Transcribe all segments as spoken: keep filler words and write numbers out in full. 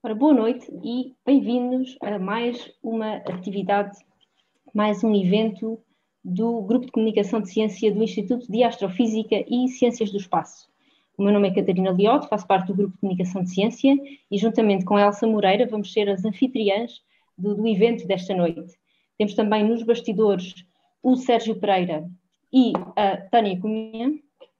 Ora, boa noite e bem-vindos a mais uma atividade, mais um evento do Grupo de Comunicação de Ciência do Instituto de Astrofísica e Ciências do Espaço. O meu nome é Catarina Liotte, faço parte do Grupo de Comunicação de Ciência e, juntamente com a Elsa Moreira, vamos ser as anfitriãs do, do evento desta noite. Temos também nos bastidores o Sérgio Pereira e a Tânia Cunha,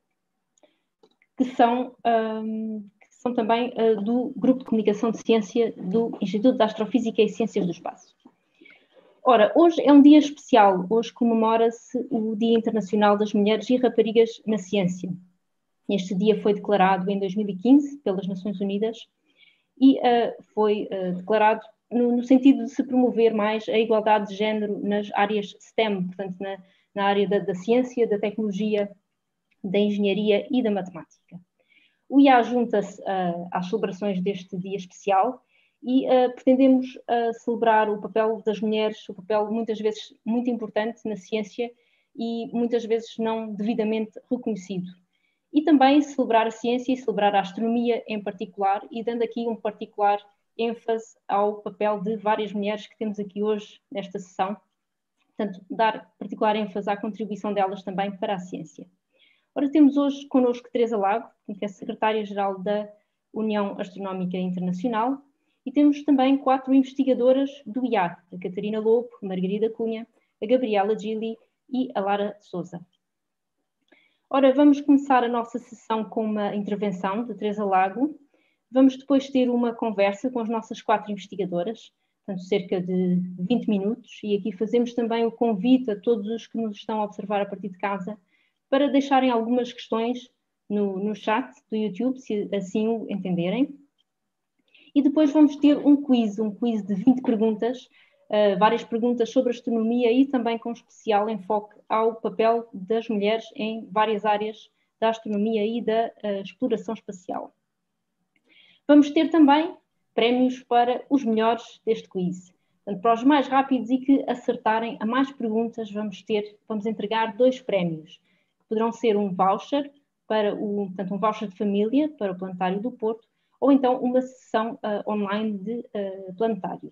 que são... Um, são também uh, do Grupo de Comunicação de Ciência do Instituto de Astrofísica e Ciências do Espaço. Ora, hoje é um dia especial, hoje comemora-se o Dia Internacional das Mulheres e Raparigas na Ciência. Este dia foi declarado em dois mil e quinze pelas Nações Unidas e uh, foi uh, declarado no, no sentido de se promover mais a igualdade de género nas áreas STEM, portanto, na, na área da, da ciência, da tecnologia, da engenharia e da matemática. O I A junta-se uh, às celebrações deste dia especial e uh, pretendemos uh, celebrar o papel das mulheres, o papel muitas vezes muito importante na ciência e muitas vezes não devidamente reconhecido. E também celebrar a ciência e celebrar a astronomia em particular e dando aqui um particular ênfase ao papel de várias mulheres que temos aqui hoje nesta sessão. Portanto, dar particular ênfase à contribuição delas também para a ciência. Ora, temos hoje connosco Teresa Lago, que é secretária-geral da União Astronómica Internacional, e temos também quatro investigadoras do I A, a Catarina Lobo, a Margarida Cunha, a Gabriela Gili e a Lara Sousa. Ora, vamos começar a nossa sessão com uma intervenção de Teresa Lago. Vamos depois ter uma conversa com as nossas quatro investigadoras, portanto, cerca de vinte minutos, e aqui fazemos também o convite a todos os que nos estão a observar a partir de casa para deixarem algumas questões no, no chat do YouTube, se assim o entenderem. E depois vamos ter um quiz, um quiz de vinte perguntas, uh, várias perguntas sobre astronomia e também com especial enfoque ao papel das mulheres em várias áreas da astronomia e da uh, exploração espacial. Vamos ter também prémios para os melhores deste quiz. Portanto, para os mais rápidos e que acertarem a mais perguntas, vamos ter, vamos entregar dois prémios. Poderão ser um voucher, para o, portanto, um voucher de família para o Planetário do Porto, ou então uma sessão uh, online de uh, planetário.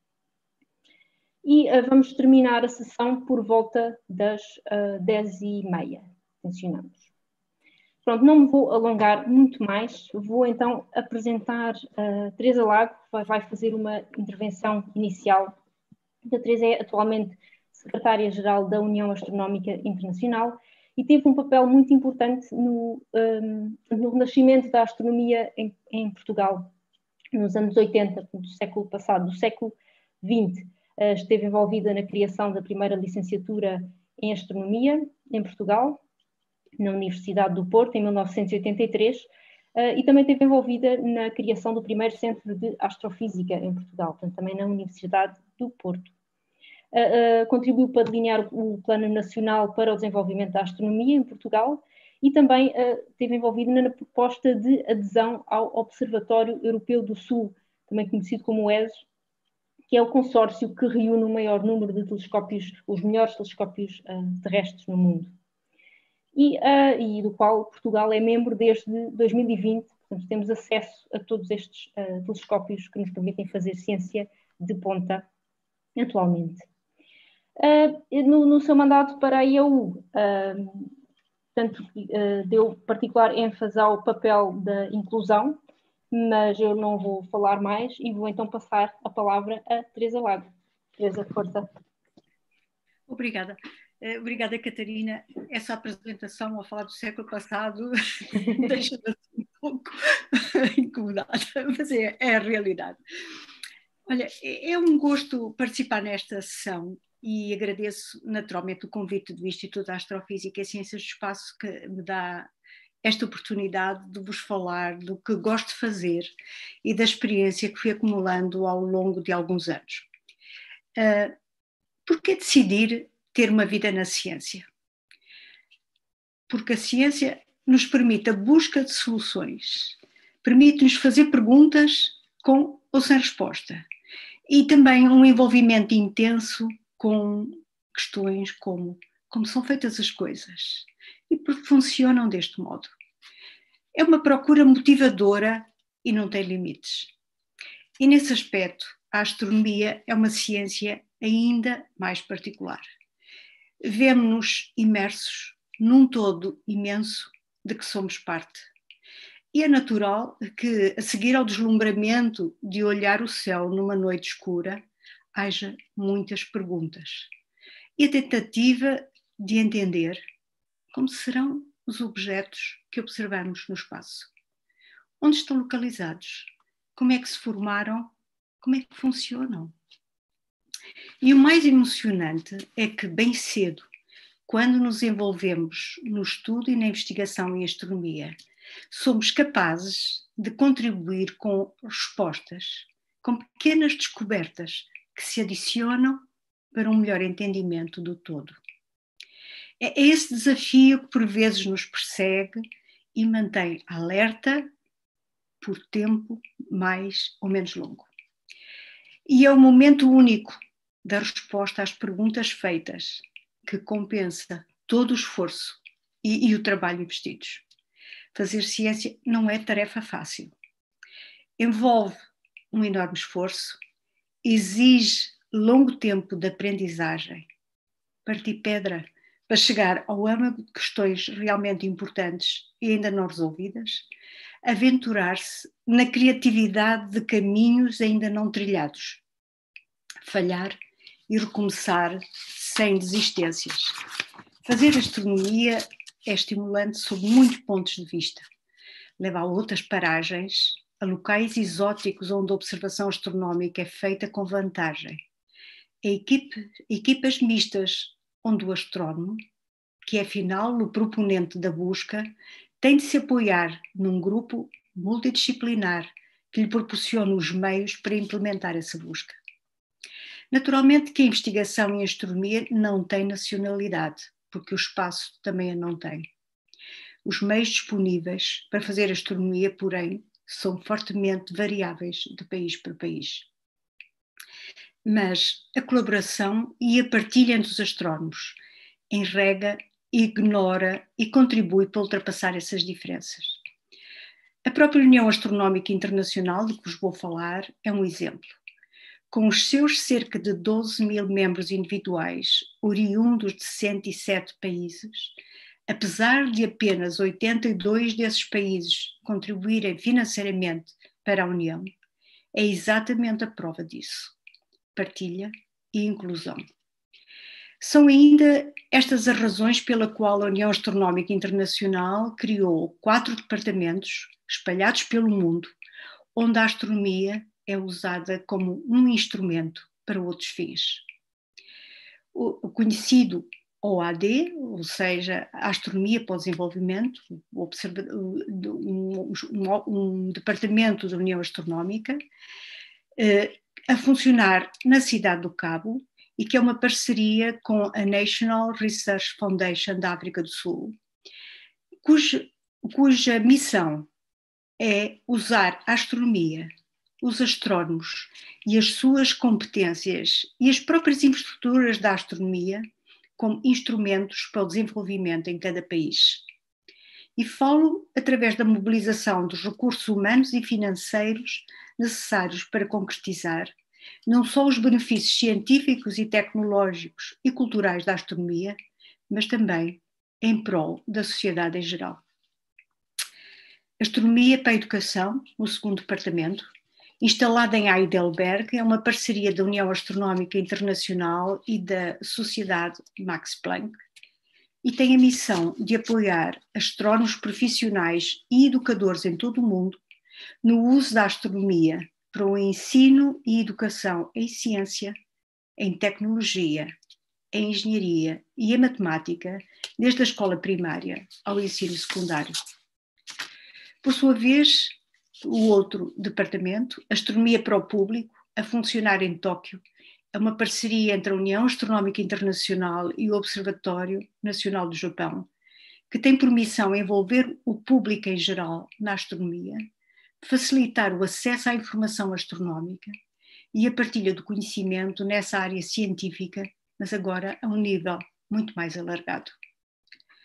E uh, vamos terminar a sessão por volta das uh, dez e meia, mencionamos. Pronto, não me vou alongar muito mais, vou então apresentar a uh, Teresa Lago, que vai fazer uma intervenção inicial. A Teresa é atualmente secretária-geral da União Astronómica Internacional e teve um papel muito importante no, um, no renascimento da astronomia em, em Portugal, nos anos oitenta, do século passado, do século vinte. Uh, esteve envolvida na criação da primeira licenciatura em astronomia em Portugal, na Universidade do Porto, em mil novecentos e oitenta e três, uh, e também esteve envolvida na criação do primeiro Centro de Astrofísica em Portugal, portanto, também na Universidade do Porto. Uh, uh, contribuiu para delinear o Plano Nacional para o Desenvolvimento da Astronomia em Portugal e também uh, esteve envolvido na proposta de adesão ao Observatório Europeu do Sul, também conhecido como o E S O, que é o consórcio que reúne o maior número de telescópios, os melhores telescópios uh, terrestres no mundo. E, uh, e do qual Portugal é membro desde dois mil e vinte, portanto temos acesso a todos estes uh, telescópios que nos permitem fazer ciência de ponta atualmente. Uh, no, no seu mandato para a I A U, uh, portanto, uh, deu particular ênfase ao papel da inclusão, mas eu não vou falar mais e vou então passar a palavra a Teresa Lago. Teresa, força. Obrigada. Obrigada, Catarina. Essa apresentação, ao falar do século passado, deixa-me um pouco incomodada, mas é, é a realidade. Olha, é um gosto participar nesta sessão e agradeço naturalmente o convite do Instituto de Astrofísica e Ciências do Espaço que me dá esta oportunidade de vos falar do que gosto de fazer e da experiência que fui acumulando ao longo de alguns anos. Uh, por que decidir ter uma vida na ciência? Porque a ciência nos permite a busca de soluções, permite-nos fazer perguntas com ou sem resposta e também um envolvimento intenso com questões como como são feitas as coisas e porque funcionam deste modo. É uma procura motivadora e não tem limites. E nesse aspecto, a astronomia é uma ciência ainda mais particular. Vemo-nos imersos num todo imenso de que somos parte. E é natural que, a seguir ao deslumbramento de olhar o céu numa noite escura, haja muitas perguntas. E a tentativa de entender como serão os objetos que observamos no espaço. Onde estão localizados? Como é que se formaram? Como é que funcionam? E o mais emocionante é que, bem cedo, quando nos envolvemos no estudo e na investigação em astronomia, somos capazes de contribuir com respostas, com pequenas descobertas que se adicionam para um melhor entendimento do todo. É esse desafio que por vezes nos persegue e mantém alerta por tempo mais ou menos longo. E é o momento único da resposta às perguntas feitas que compensa todo o esforço e, e o trabalho investidos. Fazer ciência não é tarefa fácil. Envolve um enorme esforço, exige longo tempo de aprendizagem, partir pedra para chegar ao âmago de questões realmente importantes e ainda não resolvidas, aventurar-se na criatividade de caminhos ainda não trilhados, falhar e recomeçar sem desistências. Fazer astronomia é estimulante sob muitos pontos de vista. Leva a outras paragens, a locais exóticos onde a observação astronómica é feita com vantagem. A equipe, equipas mistas onde o astrónomo, que é afinal o proponente da busca, tem de se apoiar num grupo multidisciplinar que lhe proporciona os meios para implementar essa busca. Naturalmente que a investigação em astronomia não tem nacionalidade, porque o espaço também a não tem. Os meios disponíveis para fazer astronomia, porém, são fortemente variáveis de país para país. Mas a colaboração e a partilha entre os astrónomos enrega, ignora e contribui para ultrapassar essas diferenças. A própria União Astronómica Internacional, de que vos vou falar, é um exemplo. Com os seus cerca de doze mil membros individuais, oriundos de cento e sete países, apesar de apenas oitenta e dois desses países contribuírem financeiramente para a União, é exatamente a prova disso. Partilha e inclusão. São ainda estas as razões pela qual a União Astronómica Internacional criou quatro departamentos espalhados pelo mundo, onde a astronomia é usada como um instrumento para outros fins. O conhecido O A D, ou seja, a Astronomia para o Desenvolvimento, um, um, um departamento da União Astronómica, a funcionar na Cidade do Cabo, e que é uma parceria com a National Research Foundation da África do Sul, cuja, cuja missão é usar a astronomia, os astrónomos e as suas competências e as próprias infraestruturas da astronomia como instrumentos para o desenvolvimento em cada país. E falo através da mobilização dos recursos humanos e financeiros necessários para concretizar não só os benefícios científicos e tecnológicos e culturais da astronomia, mas também em prol da sociedade em geral. Astronomia para a Educação, o segundo departamento, instalada em Heidelberg, é uma parceria da União Astronómica Internacional e da Sociedade Max Planck, e tem a missão de apoiar astrónomos profissionais e educadores em todo o mundo no uso da astronomia para o ensino e educação em ciência, em tecnologia, em engenharia e em matemática, desde a escola primária ao ensino secundário. Por sua vez, o outro departamento, Astronomia para o Público, a funcionar em Tóquio, é uma parceria entre a União Astronómica Internacional e o Observatório Nacional do Japão, que tem por missão envolver o público em geral na astronomia, facilitar o acesso à informação astronómica e a partilha do conhecimento nessa área científica, mas agora a um nível muito mais alargado.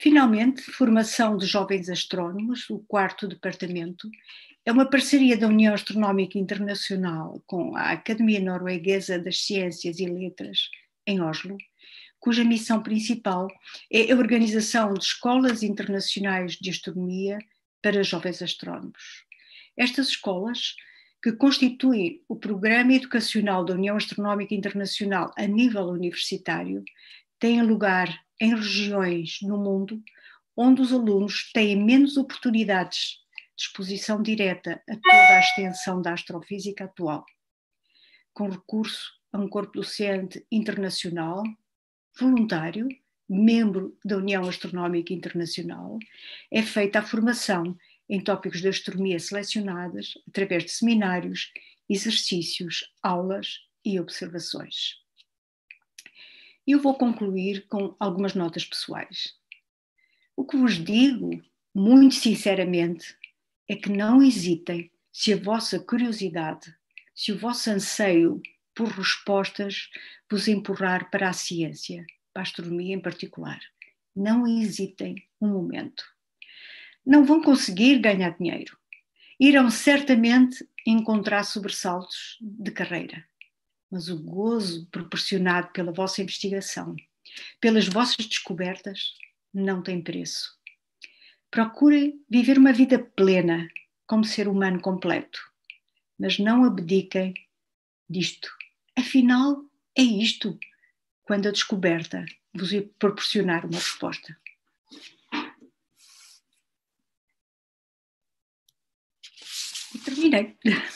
Finalmente, formação de jovens astrónomos, o quarto departamento, é uma parceria da União Astronómica Internacional com a Academia Norueguesa das Ciências e Letras, em Oslo, cuja missão principal é a organização de escolas internacionais de astronomia para jovens astrónomos. Estas escolas, que constituem o programa educacional da União Astronómica Internacional a nível universitário, têm lugar em regiões no mundo onde os alunos têm menos oportunidades de exposição direta a toda a extensão da astrofísica atual. Com recurso a um corpo docente internacional, voluntário, membro da União Astronómica Internacional, é feita a formação em tópicos de astronomia selecionadas através de seminários, exercícios, aulas e observações. Eu vou concluir com algumas notas pessoais. O que vos digo, muito sinceramente, é que não hesitem se a vossa curiosidade, se o vosso anseio por respostas vos empurrar para a ciência, para a astronomia em particular. Não hesitem um momento. Não vão conseguir ganhar dinheiro. Irão certamente encontrar sobressaltos de carreira. Mas o gozo proporcionado pela vossa investigação, pelas vossas descobertas, não tem preço. Procurem viver uma vida plena, como ser humano completo, mas não abdiquem disto. Afinal, é isto, quando a descoberta vos proporcionar uma resposta. E terminei.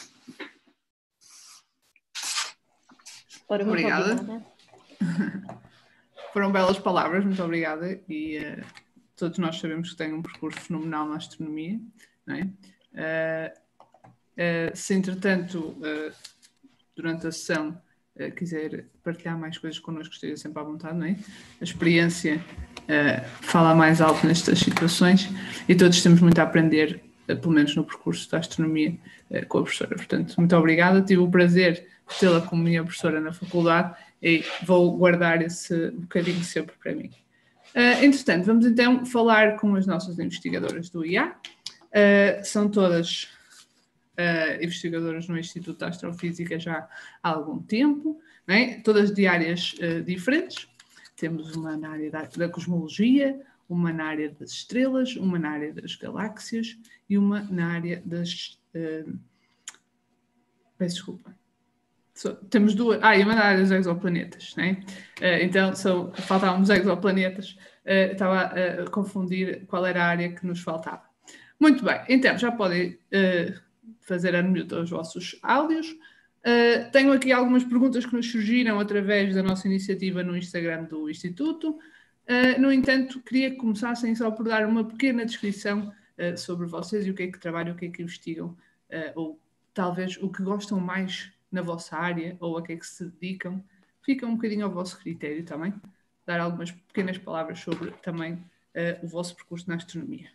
Ora, muito obrigada. obrigada. Foram belas palavras, muito obrigada. E uh, todos nós sabemos que tem um percurso fenomenal na astronomia, não é? Uh, uh, se entretanto, uh, durante a sessão, uh, quiser partilhar mais coisas connosco, esteja sempre à vontade, não é? A experiência uh, fala mais alto nestas situações e todos temos muito a aprender, uh, pelo menos no percurso da astronomia, uh, com a professora. Portanto, muito obrigada. Tive o prazer de tê-la como minha professora na faculdade e vou guardar esse bocadinho sempre para mim. Uh, entretanto, vamos então falar com as nossas investigadoras do I A. Uh, são todas uh, investigadoras no Instituto de Astrofísica já há algum tempo, não é? Todas de áreas uh, diferentes. Temos uma na área da, da cosmologia, uma na área das estrelas, uma na área das galáxias e uma na área das... Uh, peço desculpa. So, temos duas... Ah, e uma na área dos exoplanetas, né? Uh, então, so, faltavam os exoplanetas. Uh, estava a, a confundir qual era a área que nos faltava. Muito bem, então já podem uh, fazer unmute aos vossos áudios. Uh, tenho aqui algumas perguntas que nos surgiram através da nossa iniciativa no Instagram do Instituto. Uh, no entanto, queria que começassem só por dar uma pequena descrição uh, sobre vocês e o que é que trabalham, o que é que investigam, uh, ou talvez o que gostam mais na vossa área ou a que é que se dedicam. Fica um bocadinho ao vosso critério também. Dar algumas pequenas palavras sobre também uh, o vosso percurso na astronomia.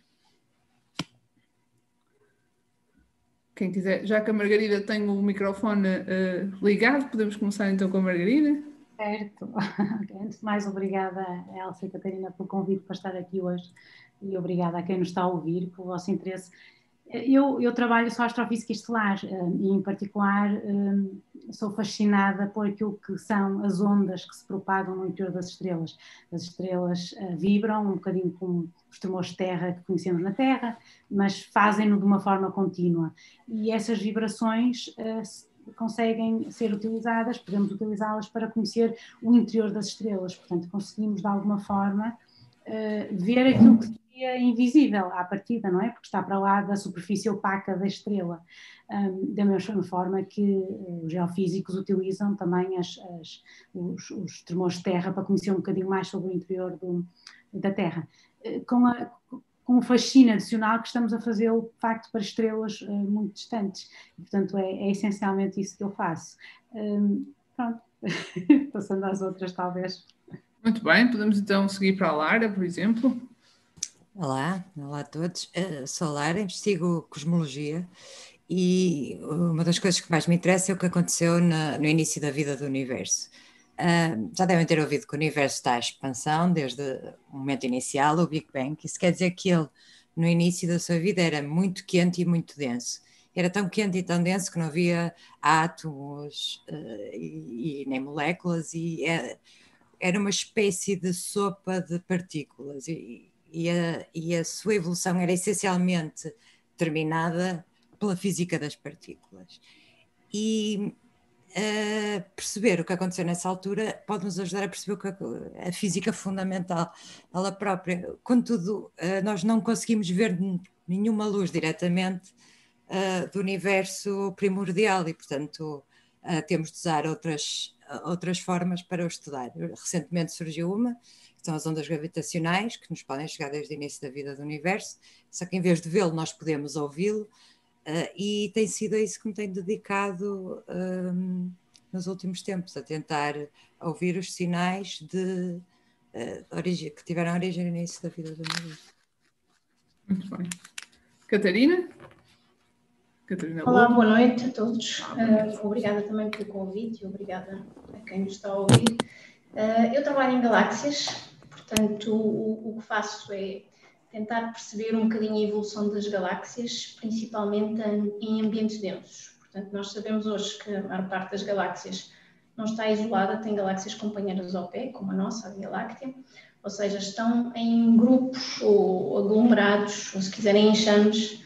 Quem quiser, já que a Margarida tem o microfone uh, ligado, podemos começar então com a Margarida. Certo. Antes de mais, obrigada, Elsa e Catarina, pelo convite para estar aqui hoje e obrigada a quem nos está a ouvir pelo vosso interesse. Eu, eu trabalho só astrofísica estelar e, em particular, sou fascinada por aquilo que são as ondas que se propagam no interior das estrelas. As estrelas vibram, um bocadinho como os tremores de terra que conhecemos na Terra, mas fazem-no de uma forma contínua. E essas vibrações conseguem ser utilizadas, podemos utilizá-las para conhecer o interior das estrelas. Portanto, conseguimos, de alguma forma, ver aquilo que é invisível à partida, não é? Porque está para lá da superfície opaca da estrela. Um, da mesma forma que os geofísicos utilizam também as, as, os, os tremores de terra para conhecer um bocadinho mais sobre o interior do, da Terra. Com, a, com o fascínio adicional que estamos a fazê-lo, de facto, para estrelas uh, muito distantes. E, portanto, é, é essencialmente isso que eu faço. Um, pronto, passando às outras, talvez. Muito bem, podemos então seguir para a Lara, por exemplo. Olá, olá a todos. Uh, sou a Lara, investigo cosmologia e uma das coisas que mais me interessa é o que aconteceu na, no início da vida do universo. Uh, já devem ter ouvido que o universo está à expansão desde o momento inicial, o Big Bang. Isso quer dizer que ele, no início da sua vida, era muito quente e muito denso. Era tão quente e tão denso que não havia átomos uh, e, e nem moléculas, e era, era uma espécie de sopa de partículas. E, e, a, e a sua evolução era essencialmente determinada pela física das partículas. E Uh, perceber o que aconteceu nessa altura pode-nos ajudar a perceber o que a, a física fundamental, ela própria. Contudo, uh, nós não conseguimos ver nenhuma luz diretamente uh, do universo primordial e, portanto, uh, temos de usar outras, outras formas para o estudar. Recentemente surgiu uma, que são as ondas gravitacionais, que nos podem chegar desde o início da vida do universo, só que em vez de vê-lo, nós podemos ouvi-lo. Uh, e tem sido a isso que me tenho dedicado um, nos últimos tempos, a tentar ouvir os sinais de, uh, origem, que tiveram origem no início da vida do universo. Muito bem. Catarina? Catarina Olá, Lobo. boa noite a todos. Uh, obrigada também pelo convite e obrigada a quem nos está a ouvir. Uh, eu trabalho em galáxias, portanto o, o que faço é tentar perceber um bocadinho a evolução das galáxias, principalmente em ambientes densos. Portanto, nós sabemos hoje que a maior parte das galáxias não está isolada, tem galáxias companheiras ao pé, como a nossa, a Via Láctea, ou seja, estão em grupos ou aglomerados, ou se quiserem enxames,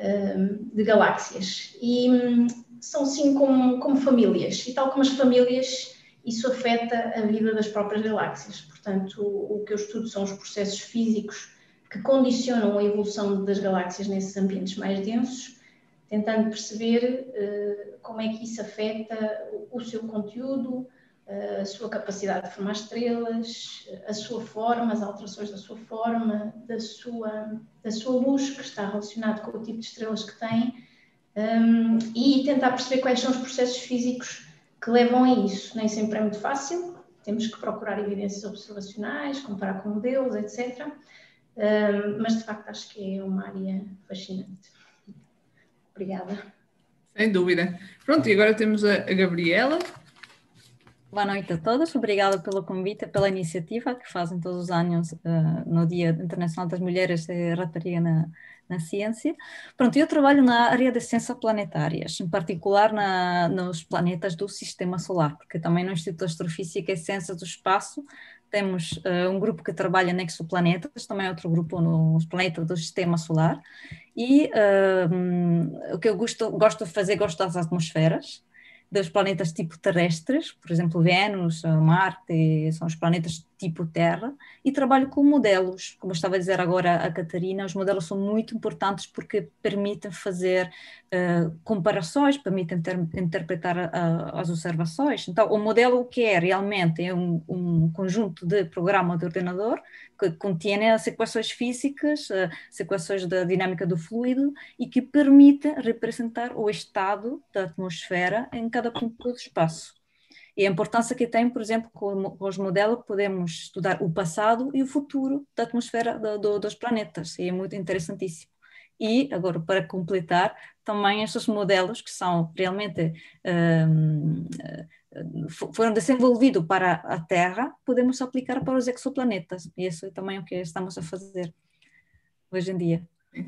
de galáxias. E são sim como, como famílias, e tal como as famílias, isso afeta a vida das próprias galáxias. Portanto, o, o que eu estudo são os processos físicos que condicionam a evolução das galáxias nesses ambientes mais densos, tentando perceber uh, como é que isso afeta o, o seu conteúdo, uh, a sua capacidade de formar estrelas, a sua forma, as alterações da sua forma, da sua, da sua luz, que está relacionado com o tipo de estrelas que tem, um, e tentar perceber quais são os processos físicos que levam a isso. Nem sempre é muito fácil, temos que procurar evidências observacionais, comparar com modelos, etcétera. Um, mas de facto acho que é uma área fascinante. Obrigada. Sem dúvida. Pronto, e agora temos a, a Gabriela. Boa noite a todos, obrigada pelo convite, pela iniciativa que fazem todos os anos uh, no Dia Internacional das Mulheres e Rapariga na, na Ciência. Pronto, eu trabalho na área de ciências planetárias, em particular na, nos planetas do Sistema Solar, porque também no Instituto de Astrofísica e Ciências do Espaço temos uh, um grupo que trabalha em exoplanetas, também outro grupo nos planetas do Sistema Solar, e uh, um, o que eu gosto, gosto de fazer, gosto das atmosferas, dos planetas tipo terrestres, por exemplo, Vênus, Marte, são os planetas tipo Terra, e trabalho com modelos. Como estava a dizer agora a Catarina, os modelos são muito importantes porque permitem fazer uh, comparações, permitem ter, interpretar uh, as observações. Então, o modelo o que é realmente é um, um conjunto de programa de ordenador que contém as equações físicas, uh, as equações da dinâmica do fluido e que permite representar o estado da atmosfera em cada ponto do espaço. E a importância que tem, por exemplo, com os modelos, podemos estudar o passado e o futuro da atmosfera do, do, dos planetas, e é muito interessantíssimo. E, agora, para completar, também estes modelos que são realmente, um, foram desenvolvidos para a Terra, podemos aplicar para os exoplanetas, e isso é também o que estamos a fazer hoje em dia.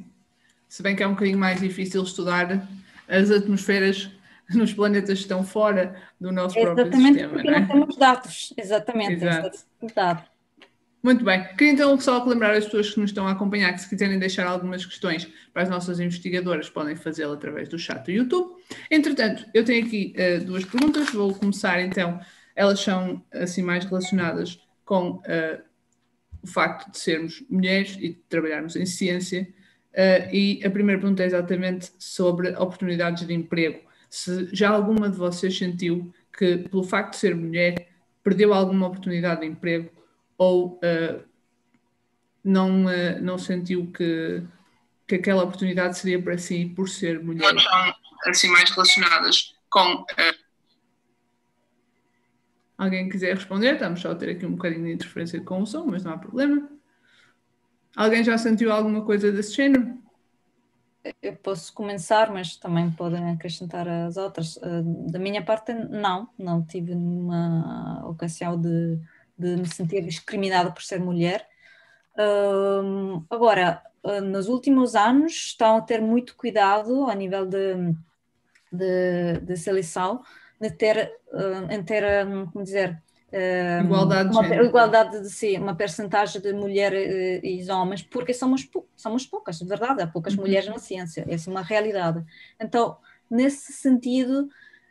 Se bem que é um bocadinho mais difícil estudar as atmosferas nos planetas que estão fora do nosso próprio exatamente, sistema, porque não é? não temos dados, exatamente, Exato. Dado. Muito bem, queria então só lembrar as pessoas que nos estão a acompanhar que se quiserem deixar algumas questões para as nossas investigadoras podem fazê-lo através do chat do YouTube. Entretanto, eu tenho aqui uh, duas perguntas, vou começar então, elas são assim mais relacionadas com uh, o facto de sermos mulheres e de trabalharmos em ciência, uh, e a primeira pergunta é exatamente sobre oportunidades de emprego. Se já alguma de vocês sentiu que, pelo facto de ser mulher, perdeu alguma oportunidade de emprego ou uh, não, uh, não sentiu que, que aquela oportunidade seria para si por ser mulher? São assim mais relacionadas com... Uh... Alguém quiser responder? Estamos só a ter aqui um bocadinho de interferência com o som, mas não há problema. Alguém já sentiu alguma coisa desse género? eu posso começar, mas também podem acrescentar as outras. Da minha parte, não, não tive nenhuma ocasião de, de me sentir discriminada por ser mulher. Um, agora, nos últimos anos estão a ter muito cuidado a nível de, de, de seleção, de ter, em ter, como dizer, igualdade de uma, género. igualdade de sim, uma percentagem de mulheres e homens, porque somos, somos poucas, de verdade, há poucas uhum. mulheres na ciência, essa é uma realidade. Então, nesse sentido,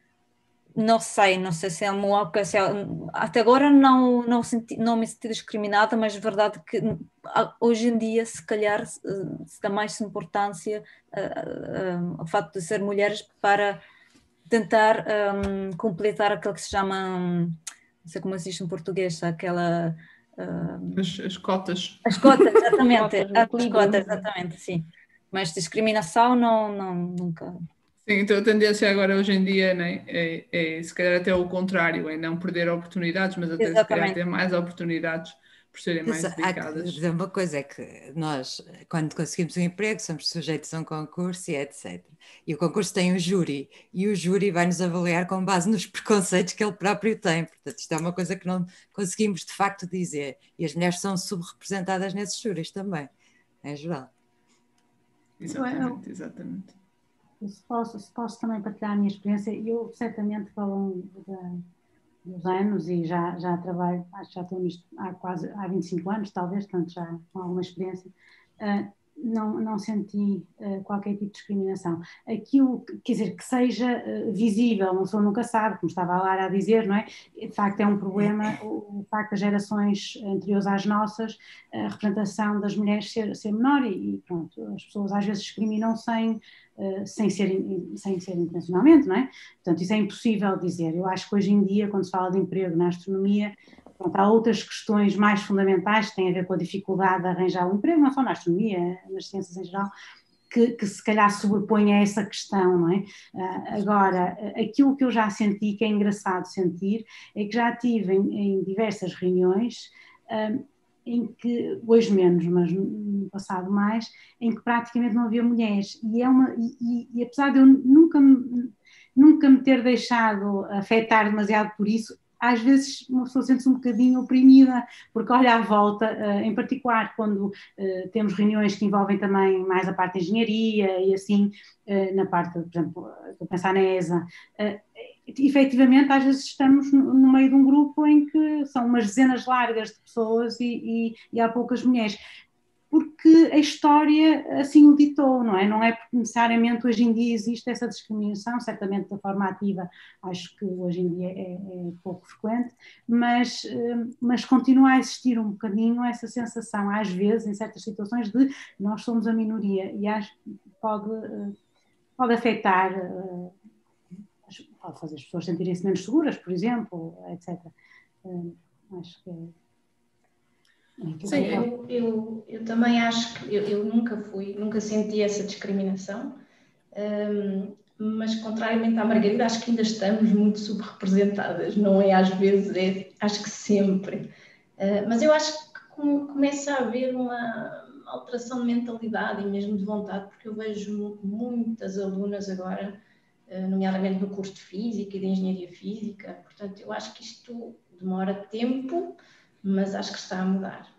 não sei, não sei se é uma ocasião, até agora não, não, senti, não me senti discriminada, mas é verdade que hoje em dia, se calhar, se dá mais importância uh, uh, ao facto de ser mulheres para tentar um, completar aquilo que se chama, um, não sei como se diz em português, aquela... Uh, as, as cotas. As cotas, exatamente, as as cotas, exatamente, sim. Mas discriminação não, não nunca... Sim, então a tendência agora hoje em dia, né, é, é se calhar até o contrário, é não perder oportunidades, mas até exatamente. Se calhar ter mais oportunidades por serem mais Mas dedicadas. Há que dizer uma coisa, é que nós, quando conseguimos um emprego, somos sujeitos a um concurso e etcétera. E o concurso tem um júri, e o júri vai-nos avaliar com base nos preconceitos que ele próprio tem. Portanto, isto é uma coisa que não conseguimos de facto dizer. E as mulheres são subrepresentadas nesses júris também, em geral. Exatamente, exatamente. Se posso, se posso também partilhar a minha experiência, eu certamente ao longo dos anos, e já, já trabalho, acho que já estou nisto há quase há vinte e cinco anos, talvez, portanto já com alguma experiência, uh, não, não senti uh, qualquer tipo de discriminação. Aquilo, quer dizer, que seja uh, visível, não sou nunca sabe, como estava a Lara a dizer, não é? De facto é um problema o, o facto das gerações anteriores às nossas, a representação das mulheres ser, ser menor e, e pronto, as pessoas às vezes discriminam sem... Uh, sem, ser, sem ser intencionalmente, não é? Portanto, isso é impossível dizer. Eu acho que hoje em dia, quando se fala de emprego na astronomia, pronto, há outras questões mais fundamentais que têm a ver com a dificuldade de arranjar um emprego, não só na astronomia, nas ciências em geral, que, que se calhar sobrepõem a essa questão, não é? Uh, agora, aquilo que eu já senti, que é engraçado sentir, é que já tive em, em diversas reuniões, uh, em que, hoje menos, mas no passado mais, em que praticamente não havia mulheres. E, é uma, e, e apesar de eu nunca me, nunca me ter deixado afetar demasiado por isso, às vezes uma pessoa sente-se um bocadinho oprimida, porque olha à volta, em particular quando temos reuniões que envolvem também mais a parte de engenharia e assim, na parte, por exemplo, estou a pensar na E S A, efetivamente às vezes estamos no meio de um grupo em que são umas dezenas largas de pessoas e, e, e há poucas mulheres, porque a história assim o ditou, não é? Não é porque necessariamente hoje em dia existe essa discriminação, certamente da forma ativa acho que hoje em dia é, é pouco frequente, mas, mas continua a existir um bocadinho essa sensação, às vezes, em certas situações, de nós somos a minoria e acho que pode, pode afetar, pode fazer as pessoas sentirem-se menos seguras, por exemplo, etcétera. Acho que é... Sim, eu, eu, eu também acho que eu, eu nunca fui, nunca senti essa discriminação, um, mas contrariamente à Margarida, acho que ainda estamos muito subrepresentadas, não é às vezes, é, acho que sempre. Uh, mas eu acho que começa a haver uma alteração de mentalidade e mesmo de vontade, porque eu vejo muitas alunas agora, uh, nomeadamente no curso de Física e de Engenharia Física, portanto eu acho que isto demora tempo, mas acho que está a mudar.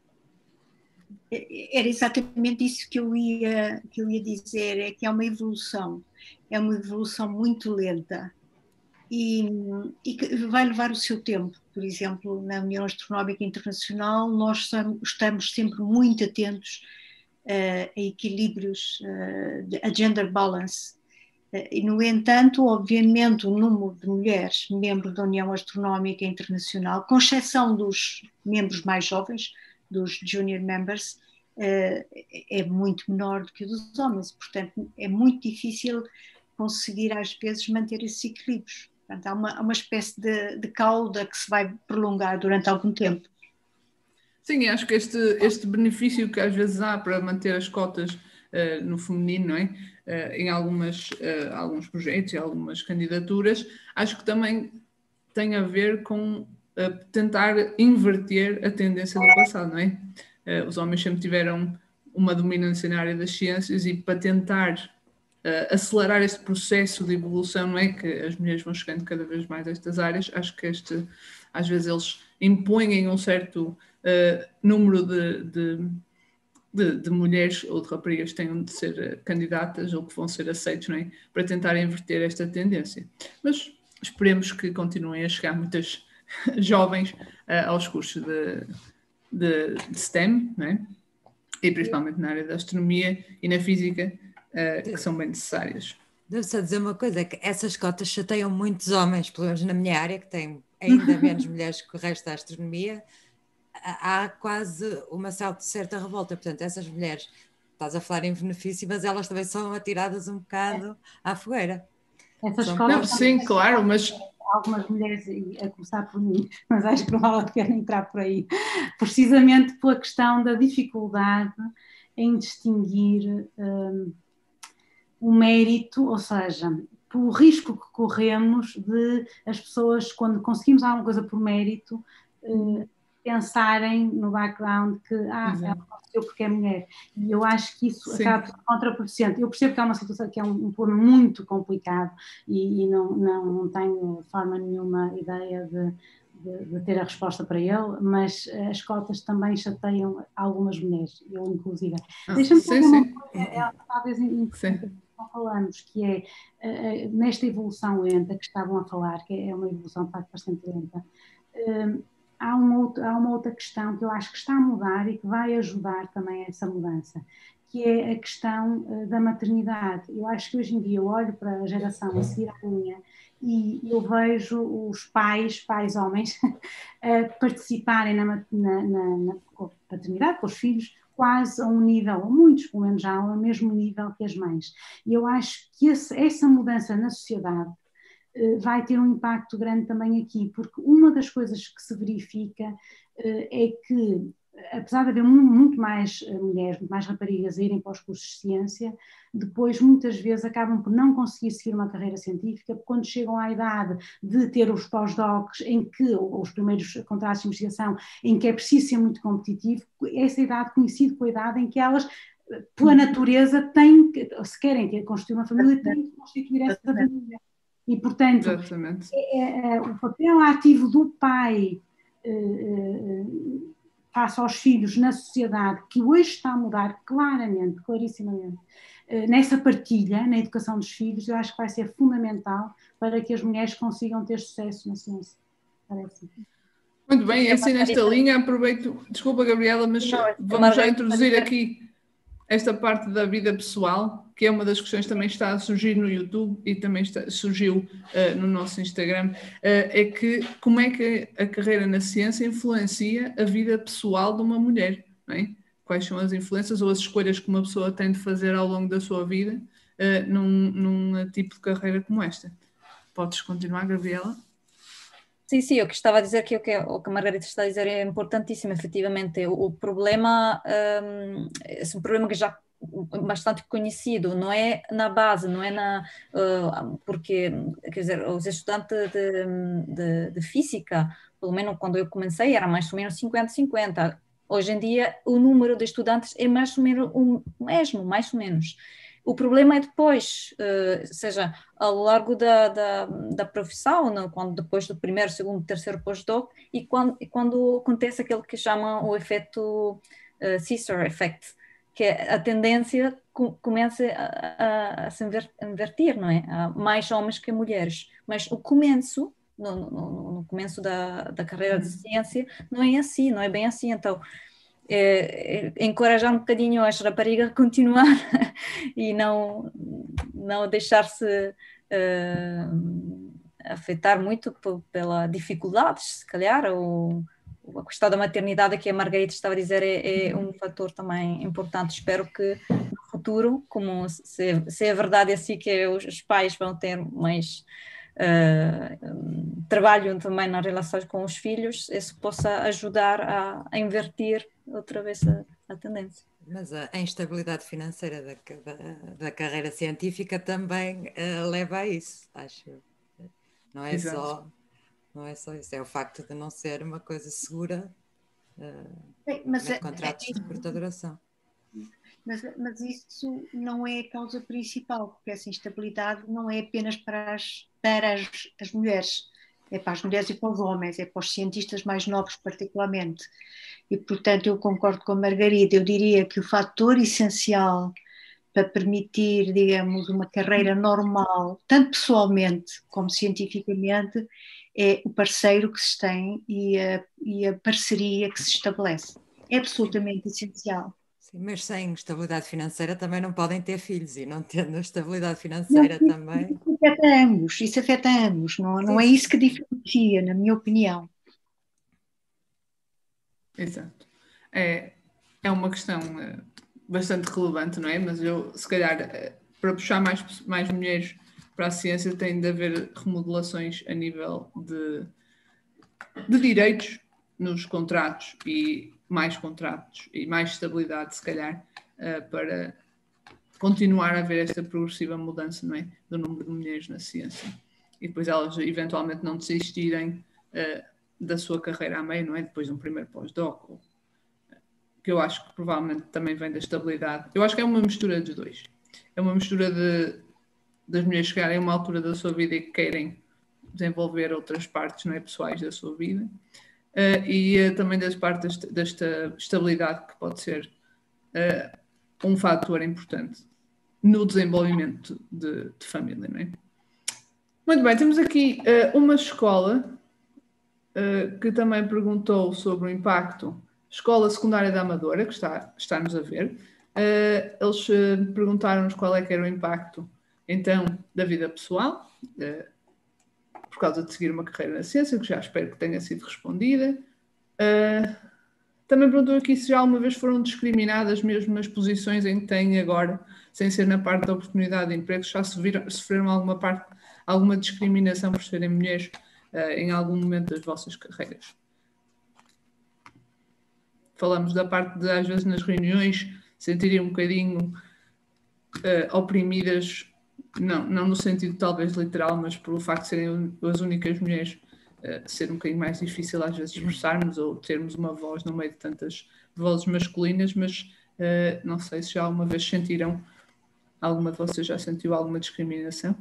Era exatamente isso que eu ia, que eu ia dizer, é que é uma evolução, é uma evolução muito lenta e, e que vai levar o seu tempo. Por exemplo, na União Astronómica Internacional nós estamos sempre muito atentos uh, a equilíbrios, uh, a gender balance. E, no entanto, obviamente, o número de mulheres membros da União Astronómica Internacional, com exceção dos membros mais jovens, dos junior members, é muito menor do que o dos homens. Portanto, é muito difícil conseguir, às vezes, manter esses equilíbrios. Portanto, há uma, há uma espécie de, de cauda que se vai prolongar durante algum tempo. Sim, acho que este, este benefício que às vezes há para manter as cotas Uh, no feminino, não é? Uh, em algumas, uh, alguns projetos e algumas candidaturas, acho que também tem a ver com uh, tentar inverter a tendência do passado, não é? Uh, os homens sempre tiveram uma dominância na área das ciências e para tentar uh, acelerar este processo de evolução, não é? Que as mulheres vão chegando cada vez mais a estas áreas, acho que este, às vezes eles impõem um certo uh, número de, de, de, de mulheres ou de raparigas que tenham de ser uh, candidatas ou que vão ser aceitos, não é? Para tentar inverter esta tendência. Mas esperemos que continuem a chegar muitas jovens uh, aos cursos de, de, de STEM, não é? E principalmente na área da astronomia e na física, uh, que são bem necessárias. Devo só dizer uma coisa, é que essas cotas chateiam muitos homens, pelo menos na minha área, que tem ainda menos mulheres que o resto da astronomia, há quase uma certa revolta. Portanto, essas mulheres, estás a falar em benefício, mas elas também são atiradas um bocado à fogueira. Essas São cotas Não, sim, claro, mas... Algumas mulheres, a começar por mim, mas acho que não vale a pena entrar por aí, precisamente pela questão da dificuldade em distinguir um, o mérito, ou seja, pelo risco que corremos de as pessoas, quando conseguimos alguma coisa por mérito, uh, pensarem no background que ah, ela conseguiu porque é mulher. E eu acho que isso Sim. acaba por ser contraproducente. Eu percebo que é uma situação que é um, um problema muito complicado e, e não, não, não tenho de forma nenhuma ideia de, de, de ter a resposta para ele, mas as cotas também chateiam algumas mulheres, eu inclusive. Ah, Deixa-me sim, uma sim. coisa, é, talvez importante que não falamos, que é uh, nesta evolução lenta que estavam a falar, que é uma evolução de facto bastante lenta, uh, Há uma, outra, há uma outra questão que eu acho que está a mudar e que vai ajudar também a essa mudança, que é a questão uh, da maternidade. Eu acho que hoje em dia eu olho para a geração a seguir à minha e eu vejo os pais, pais homens, uh, participarem na, na, na, na paternidade com os filhos quase a um nível, muitos pelo menos já ao mesmo nível que as mães. E eu acho que esse, essa mudança na sociedade vai ter um impacto grande também aqui, porque uma das coisas que se verifica é que, apesar de haver muito mais mulheres, muito mais raparigas a irem para os cursos de ciência, depois muitas vezes acabam por não conseguir seguir uma carreira científica, porque quando chegam à idade de ter os pós-docs, em que, ou os primeiros contratos de investigação, em que é preciso ser muito competitivo, essa idade coincide com a idade em que elas, pela natureza, têm que, se querem ter, constituir uma família, têm que constituir essa família. E, portanto, é, é, o papel ativo do pai eh, face aos filhos na sociedade, que hoje está a mudar claramente, clarissimamente, eh, nessa partilha, na educação dos filhos, eu acho que vai ser fundamental para que as mulheres consigam ter sucesso na ciência. Parece. Muito bem, e assim nesta linha aproveito, desculpa Gabriela, mas não, vamos já introduzir aqui esta parte da vida pessoal, que é uma das questões que também está a surgir no YouTube e também está, surgiu uh, no nosso Instagram, uh, é que como é que a carreira na ciência influencia a vida pessoal de uma mulher, não é? Quais são as influências ou as escolhas que uma pessoa tem de fazer ao longo da sua vida uh, num, num tipo de carreira como esta. Podes continuar, Gabriela? Sim, sim, eu que estava a dizer que o que, o que a Margarida está a dizer é importantíssimo, efetivamente. O, o problema, um, esse é um problema que já é bastante conhecido, não é na base, não é na... Uh, porque, quer dizer, os estudantes de, de, de física, pelo menos quando eu comecei, era mais ou menos cinquenta a cinquenta. Hoje em dia, o número de estudantes é mais ou menos o mesmo, mais ou menos. O problema é depois, uh, seja, ao largo da, da, da profissão, não? Quando, depois do primeiro, segundo, terceiro pós-doc, e quando, e quando acontece aquele que chama o efeito uh, scissor effect, que é a tendência co começa a, a, a se invertir, não é? Há mais homens que mulheres, mas o começo, no, no, no começo da, da carreira de ciência, não é assim, não é bem assim, então... É, é, encorajar um bocadinho as raparigas a continuar e não, não deixar-se uh, afetar muito pela dificuldades, se calhar, ou, ou a questão da maternidade que a Margarida estava a dizer é, é um fator também importante. Espero que no futuro, como se, se é verdade assim que os pais vão ter mais uh, trabalho também nas relações com os filhos, isso possa ajudar a, a invertir outra vez a, a tendência. Mas a instabilidade financeira da, da, da carreira científica também uh, leva a isso, acho. Não é, só, não é só isso, é o facto de não ser uma coisa segura, uh, Bem, mas é, contratos é, é, de curta duração. Mas, mas isso não é a causa principal, porque essa instabilidade não é apenas para as, para as, as mulheres, é para as mulheres e para os homens, é para os cientistas mais novos particularmente. E, portanto, eu concordo com a Margarida, eu diria que o fator essencial para permitir, digamos, uma carreira normal, tanto pessoalmente como cientificamente, é o parceiro que se tem e a, e a parceria que se estabelece. É absolutamente essencial. Sim, mas sem estabilidade financeira também não podem ter filhos, e não tendo estabilidade financeira não, também... Isso afeta ambos, isso afeta ambos, não, não é isso que diferencia, na minha opinião. Exato. É, é uma questão uh, bastante relevante, não é? Mas eu, se calhar, uh, para puxar mais, mais mulheres para a ciência, tem de haver remodelações a nível de, de direitos nos contratos e mais contratos e mais estabilidade, se calhar, uh, para continuar a haver esta progressiva mudança, não é? Do número de mulheres na ciência. E depois elas eventualmente não desistirem uh, da sua carreira à meio, não é? Depois de um primeiro pós-doc, que eu acho que provavelmente também vem da estabilidade. Eu acho que é uma mistura dos dois. É uma mistura de, das mulheres chegarem a uma altura da sua vida e que querem desenvolver outras partes, não é, pessoais da sua vida. Uh, e uh, também das partes desta estabilidade que pode ser uh, um fator importante no desenvolvimento de, de família, não é? Muito bem, temos aqui uh, uma escola uh, que também perguntou sobre o impacto, Escola Secundária da Amadora, que está, está-nos a ver. Uh, eles uh, perguntaram-nos qual é que era o impacto, então, da vida pessoal, uh, por causa de seguir uma carreira na ciência, que já espero que tenha sido respondida. Uh, também perguntou aqui se já alguma vez foram discriminadas mesmo nas posições em que têm agora, sem ser na parte da oportunidade de emprego, já sofreram alguma parte, alguma discriminação por serem mulheres uh, em algum momento das vossas carreiras. Falamos da parte de, às vezes, nas reuniões, sentirem um bocadinho uh, oprimidas, não, não no sentido talvez literal, mas pelo facto de serem as únicas mulheres, uh, ser um bocadinho mais difícil às vezes expressarmos ou termos uma voz no meio de tantas vozes masculinas, mas uh, não sei se já alguma vez sentiram, alguma de vocês já sentiu alguma discriminação?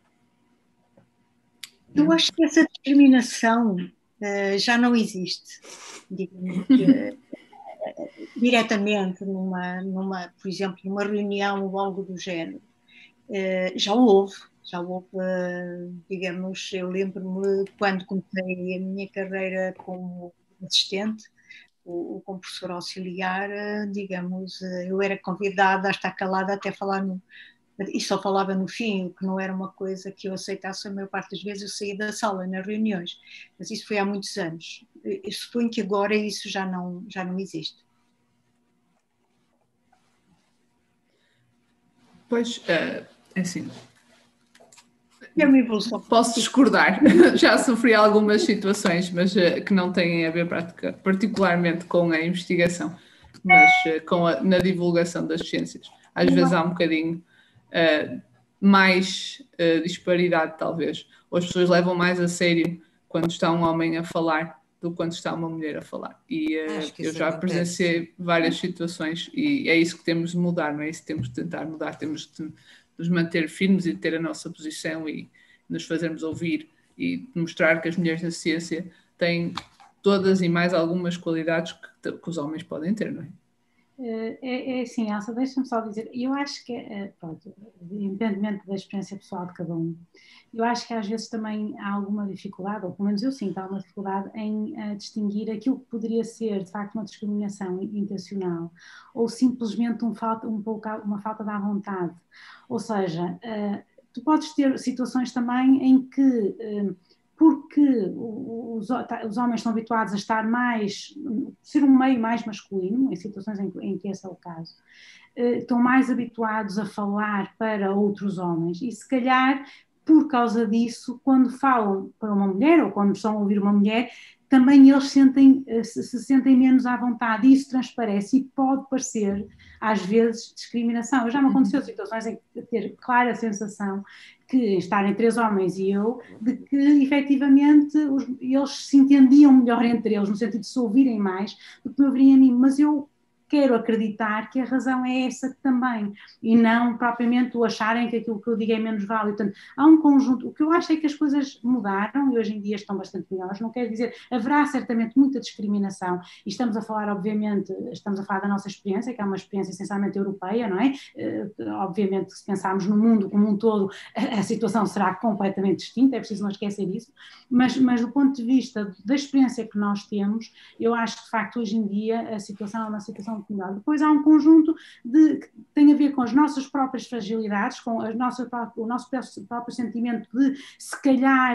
Eu acho que essa discriminação uh, já não existe, digamos que, uh, diretamente numa, numa, por exemplo, numa reunião ou algo do género. Uh, já houve, já houve, uh, digamos, eu lembro-me quando comecei a minha carreira como assistente, ou como professora auxiliar, uh, digamos, uh, eu era convidada a estar calada até falar no... E só falava no fim, o que não era uma coisa que eu aceitasse. A maior parte das vezes eu saía da sala nas reuniões, mas isso foi há muitos anos. Eu suponho que agora isso já não, já não existe. Pois, é assim... É uma evolução. Posso discordar, já sofri algumas situações, mas uh, que não têm a ver prática, particularmente com a investigação, mas uh, com a, na divulgação das ciências. Às não. vezes há um bocadinho uh, mais uh, disparidade, talvez, ou as pessoas levam mais a sério quando está um homem a falar do que quando está uma mulher a falar. E uh, eu já acontece. presenciei várias situações e é isso que temos de mudar, não é isso que temos de tentar mudar, temos de nos manter firmes e ter a nossa posição e nos fazermos ouvir e mostrar que as mulheres na ciência têm todas e mais algumas qualidades que, que os homens podem ter, não é? É, é assim, Elsa, deixa-me só dizer, eu acho que, pronto, independentemente da experiência pessoal de cada um, eu acho que às vezes também há alguma dificuldade, ou pelo menos eu sinto alguma dificuldade em uh, distinguir aquilo que poderia ser, de facto, uma discriminação intencional, ou simplesmente um falta, um pouco, uma falta de vontade. Ou seja, uh, tu podes ter situações também em que... Uh, porque os, os homens estão habituados a estar mais, ser um meio mais masculino, em situações em, em que esse é o caso, estão mais habituados a falar para outros homens e se calhar, por causa disso, quando falam para uma mulher ou quando estão a ouvir uma mulher, também eles sentem, se, se sentem menos à vontade e isso transparece e pode parecer, às vezes, discriminação. Eu já me aconteceu situações em ter clara sensação que estarem três homens e eu, de que efetivamente os, eles se entendiam melhor entre eles, no sentido de se ouvirem mais do que me ouvirem a mim, mas eu quero acreditar que a razão é essa também, e não propriamente o acharem que aquilo que eu digo é menos válido. Portanto, há um conjunto, o que eu acho é que as coisas mudaram e hoje em dia estão bastante melhores, não quer dizer, haverá certamente muita discriminação, e estamos a falar, obviamente, estamos a falar da nossa experiência, que é uma experiência essencialmente europeia, não é? Obviamente, se pensarmos no mundo como um todo, a situação será completamente distinta, é preciso não esquecer isso, mas, mas do ponto de vista da experiência que nós temos, eu acho que de facto hoje em dia a situação é uma situação muito melhor. Depois há um conjunto de, que tem a ver com as nossas próprias fragilidades, com as nossas, o nosso próprio sentimento de se calhar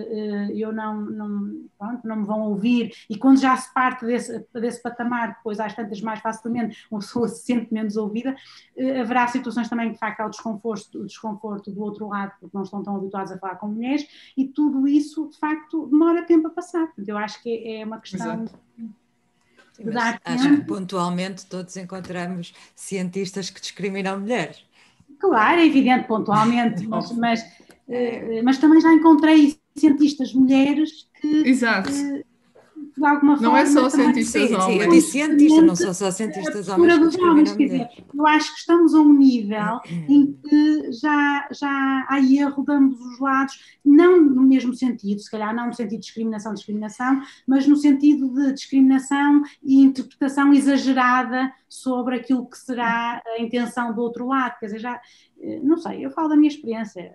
eu não, não, pronto, não me vão ouvir, e quando já se parte desse, desse patamar, depois às tantas mais facilmente uma pessoa se sente menos ouvida, haverá situações também que de facto há o desconforto, o desconforto do outro lado, porque não estão tão habituados a falar com mulheres, e tudo isso de facto demora tempo a passar. Portanto, eu acho que é uma questão... Exato. Sim, mas acho que pontualmente todos encontramos cientistas que discriminam mulheres. Claro, é evidente, pontualmente, mas, mas, é. mas também já encontrei cientistas mulheres que... Exato. que de alguma não forma, é só também, cientistas sim, homens. Sim, eu disse cientista, não são só cientistas homens que discriminam mulheres. Eu acho que estamos a um nível em que já, já há erro de ambos os lados, não no mesmo sentido, se calhar não no sentido de discriminação, discriminação, mas no sentido de discriminação e interpretação exagerada sobre aquilo que será a intenção do outro lado. Quer dizer, já, não sei, eu falo da minha experiência.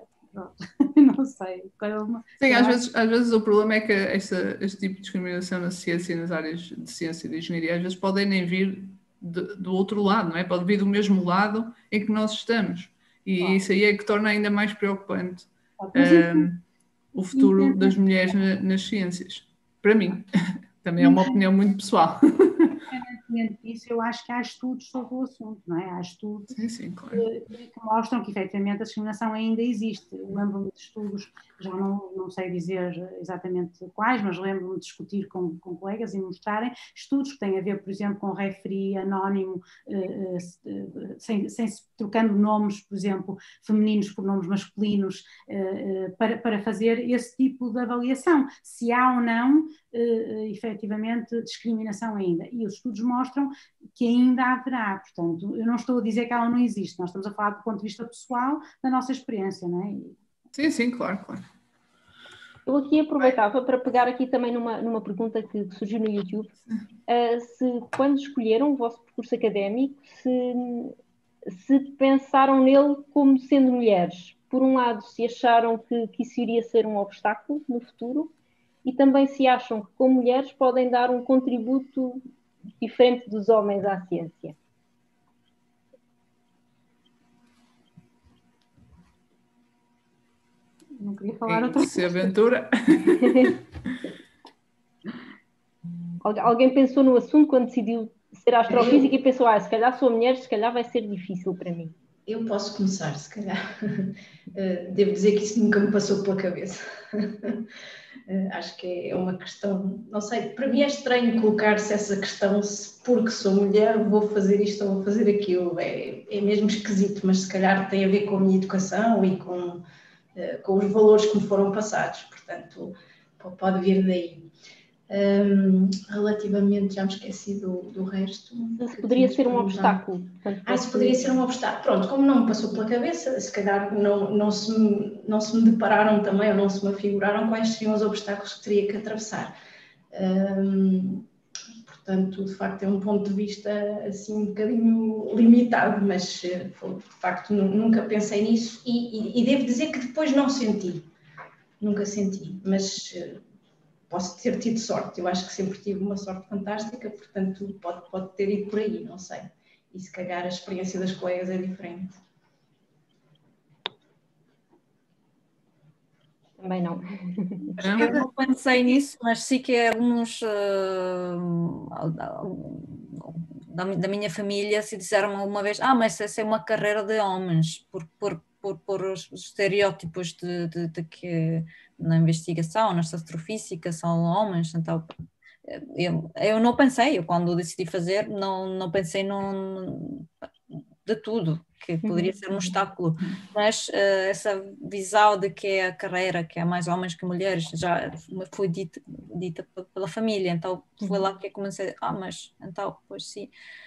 Não sei. Sim, às vezes, às vezes o problema é que esta, este tipo de discriminação na ciência e nas áreas de ciência e de engenharia às vezes podem nem vir de, do outro lado, não é? Pode vir do mesmo lado em que nós estamos. E claro. Isso aí é que torna ainda mais preocupante um, o futuro das mulheres na, nas ciências. Para mim. Também é uma opinião muito pessoal. Disso, eu acho que há estudos sobre o assunto, não é? Há estudos sim, sim, claro. que, que mostram que efetivamente a discriminação ainda existe. Eu lembro-me de estudos, já não, não sei dizer exatamente quais, mas lembro-me de discutir com, com colegas e mostrarem estudos que têm a ver, por exemplo, com referee anónimo, eh, eh, sem, sem trocando nomes, por exemplo, femininos por nomes masculinos, eh, para, para fazer esse tipo de avaliação, se há ou não Uh, efetivamente discriminação ainda, e os estudos mostram que ainda haverá. Portanto, eu não estou a dizer que ela não existe, nós estamos a falar do ponto de vista pessoal da nossa experiência, não é? Sim, sim, claro, claro. Eu aqui aproveitava para pegar aqui também numa, numa pergunta que, que surgiu no YouTube, uh, se quando escolheram o vosso percurso académico, se, se pensaram nele como sendo mulheres. Por um lado, se acharam que, que isso iria ser um obstáculo no futuro, e também se acham que, como mulheres, podem dar um contributo diferente dos homens à ciência. Não queria falar outra coisa. Se aventura. Alguém pensou no assunto quando decidiu ser astrofísica e pensou, ah, se calhar sou mulher, se calhar vai ser difícil para mim. Eu posso começar, se calhar. Devo dizer que isso nunca me passou pela cabeça. Acho que é uma questão, não sei, para mim é estranho colocar-se essa questão, se porque sou mulher vou fazer isto ou vou fazer aquilo, é, é mesmo esquisito, mas se calhar tem a ver com a minha educação e com, com os valores que me foram passados, portanto pode vir daí. Um, relativamente, já me esqueci do, do resto. Isso poderia ser um obstáculo. Ah, isso poderia ser um obstáculo. Pronto, como não me passou pela cabeça, se calhar não, não, se, me, não se me depararam também, ou não se me afiguraram quais seriam os obstáculos que teria que atravessar. Um, portanto, de facto, é um ponto de vista assim um bocadinho limitado, mas de facto nunca pensei nisso e, e, e devo dizer que depois não senti. Nunca senti, mas... posso ter tido sorte, eu acho que sempre tive uma sorte fantástica, portanto pode, pode ter ido por aí, não sei. E se calhar a experiência das colegas é diferente. Também não. Eu não pensei nisso, mas sim que alguns uh, da, da minha família se disseram uma vez, ah, mas essa é uma carreira de homens, por, por, por, por os estereótipos de, de, de que na investigação, na astrofísica são homens, então eu, eu não pensei, eu quando decidi fazer não, não pensei num, de tudo, que poderia ser um obstáculo, mas uh, essa visão de que a carreira, que é mais homens que mulheres, já foi dita, dita pela família, então foi lá que eu comecei, ah, mas então, pois sim,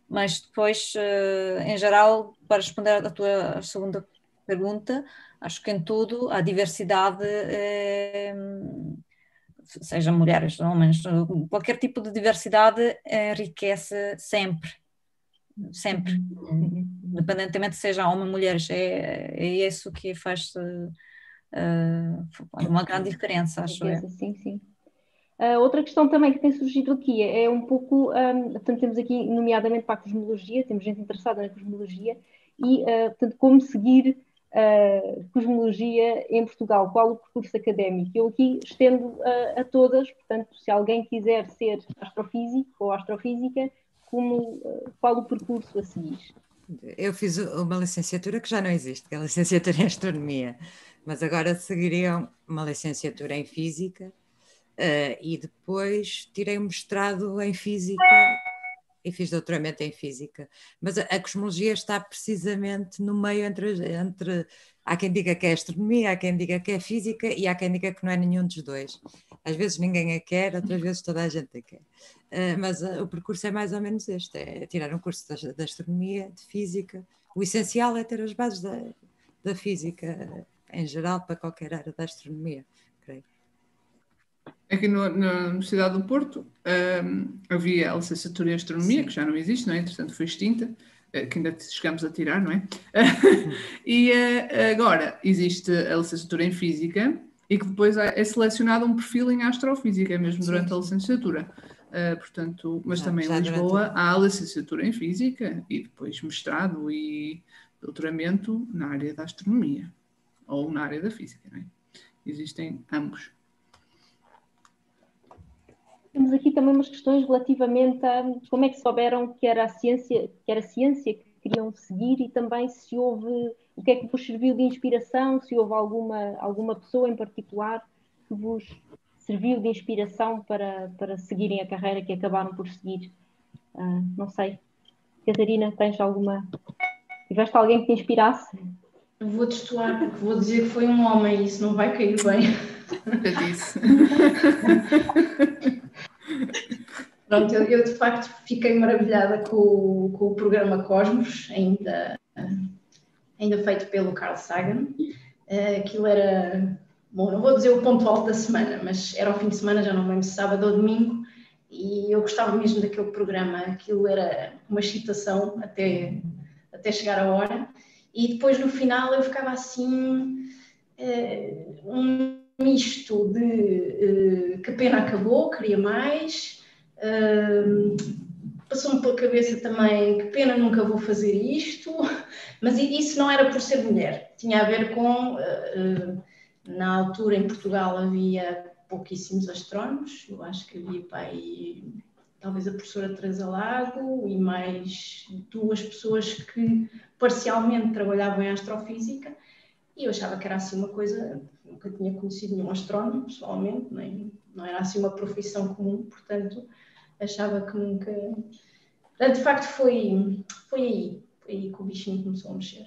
mas depois, em geral, para responder à tua segunda pergunta, acho que em tudo a diversidade, é, seja mulheres, homens, qualquer tipo de diversidade enriquece sempre, sempre, uhum. Independentemente seja homem ou mulheres, é, é isso que faz uh, uma grande diferença, acho eu. Sim, sim. Uh, outra questão também que tem surgido aqui é, é um pouco, um, portanto, temos aqui nomeadamente para a cosmologia, temos gente interessada na cosmologia e, uh, portanto, como seguir uh, cosmologia em Portugal, qual o percurso académico? Eu aqui estendo uh, a todas, portanto, se alguém quiser ser astrofísico ou astrofísica, como, uh, qual o percurso a seguir? Eu fiz uma licenciatura que já não existe, que é a licenciatura em Astronomia, mas agora seguiria uma licenciatura em Física. Uh, e depois tirei um mestrado em Física e fiz doutoramento em Física. Mas a, a cosmologia está precisamente no meio entre, entre... Há quem diga que é Astronomia, há quem diga que é Física e há quem diga que não é nenhum dos dois. Às vezes ninguém a quer, outras vezes toda a gente a quer. Uh, mas uh, o percurso é mais ou menos este, é tirar um curso de, de Astronomia, de Física. O essencial é ter as bases da, da Física em geral para qualquer área da Astronomia, creio. Aqui no, na Universidade do Porto um, havia a licenciatura em Astronomia, Sim. que já não existe, não é? Entretanto foi extinta, uh, que ainda chegamos a tirar, não é? E uh, agora existe a licenciatura em Física e que depois é selecionado um perfil em Astrofísica, mesmo durante Sim. a licenciatura. Uh, portanto, mas já, também em Lisboa durante... há a licenciatura em Física e depois mestrado e doutoramento na área da Astronomia ou na área da Física, não é? Existem ambos. Temos aqui também umas questões relativamente a como é que souberam que era a ciência, que era a ciência que queriam seguir e também se houve, o que é que vos serviu de inspiração, se houve alguma, alguma pessoa em particular que vos serviu de inspiração para, para seguirem a carreira que acabaram por seguir. Uh, não sei. Catarina, tens alguma... Tiveste alguém que te inspirasse? Vou destoar, porque vou dizer que foi um homem e isso não vai cair bem. Eu disse. Pronto, eu, eu de facto fiquei maravilhada com o, com o programa Cosmos, ainda, ainda feito pelo Carl Sagan. Uh, aquilo era, bom, não vou dizer o ponto alto da semana, mas era ao fim de semana, já não lembro se sábado ou domingo, e eu gostava mesmo daquele programa. Aquilo era uma excitação até, até chegar a hora, e depois no final eu ficava assim, uh, um misto de uh, que pena acabou, queria mais. Uh, passou-me pela cabeça também que pena nunca vou fazer isto, mas isso não era por ser mulher, tinha a ver com uh, uh, na altura em Portugal havia pouquíssimos astrónomos, eu acho que havia pai, talvez a professora Teresa Lago e mais duas pessoas que parcialmente trabalhavam em astrofísica, e eu achava que era assim uma coisa, nunca tinha conhecido nenhum astrónomo pessoalmente, nem, não era assim uma profissão comum, portanto achava que nunca... Portanto, de facto, foi, foi aí, foi aí que o bichinho começou a mexer.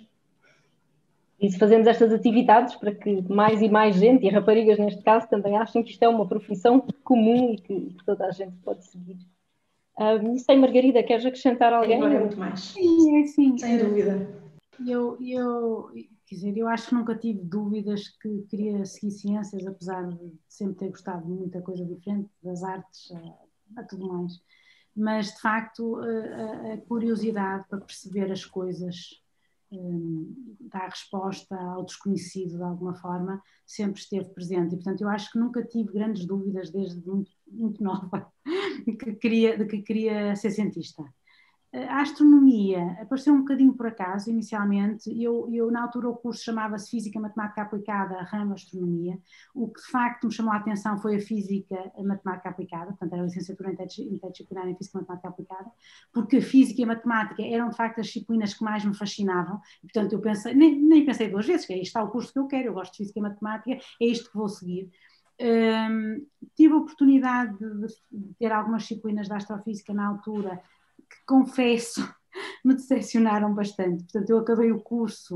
E se fazemos estas atividades para que mais e mais gente, e raparigas neste caso, também achem que isto é uma profissão comum e que toda a gente pode seguir. Uh, não sei, Margarida, queres acrescentar alguém? Agora é muito mais. Sim, é sim. Sem dúvida. Eu, eu, quer dizer, eu acho que nunca tive dúvidas que queria seguir ciências, apesar de sempre ter gostado de muita coisa diferente, das artes a, a tudo mais. Mas, de facto, a, a curiosidade para perceber as coisas, um, dar resposta ao desconhecido de alguma forma, sempre esteve presente. E, portanto, eu acho que nunca tive grandes dúvidas desde muito, muito nova de que queria, de que queria ser cientista. A astronomia apareceu um bocadinho por acaso, inicialmente. Eu, eu na altura o curso chamava-se Física Matemática Aplicada, ramo Astronomia. O que de facto me chamou a atenção foi a Física a Matemática Aplicada, portanto era a licenciatura interdisciplinar em Física Matemática Aplicada, porque a Física e a Matemática eram de facto as disciplinas que mais me fascinavam. Portanto eu pensei, nem, nem pensei duas vezes, que é isto está o curso que eu quero, eu gosto de Física e Matemática, é isto que vou seguir. Um, tive a oportunidade de, de ter algumas disciplinas da astrofísica na altura, que confesso, me decepcionaram bastante. Portanto, eu acabei o curso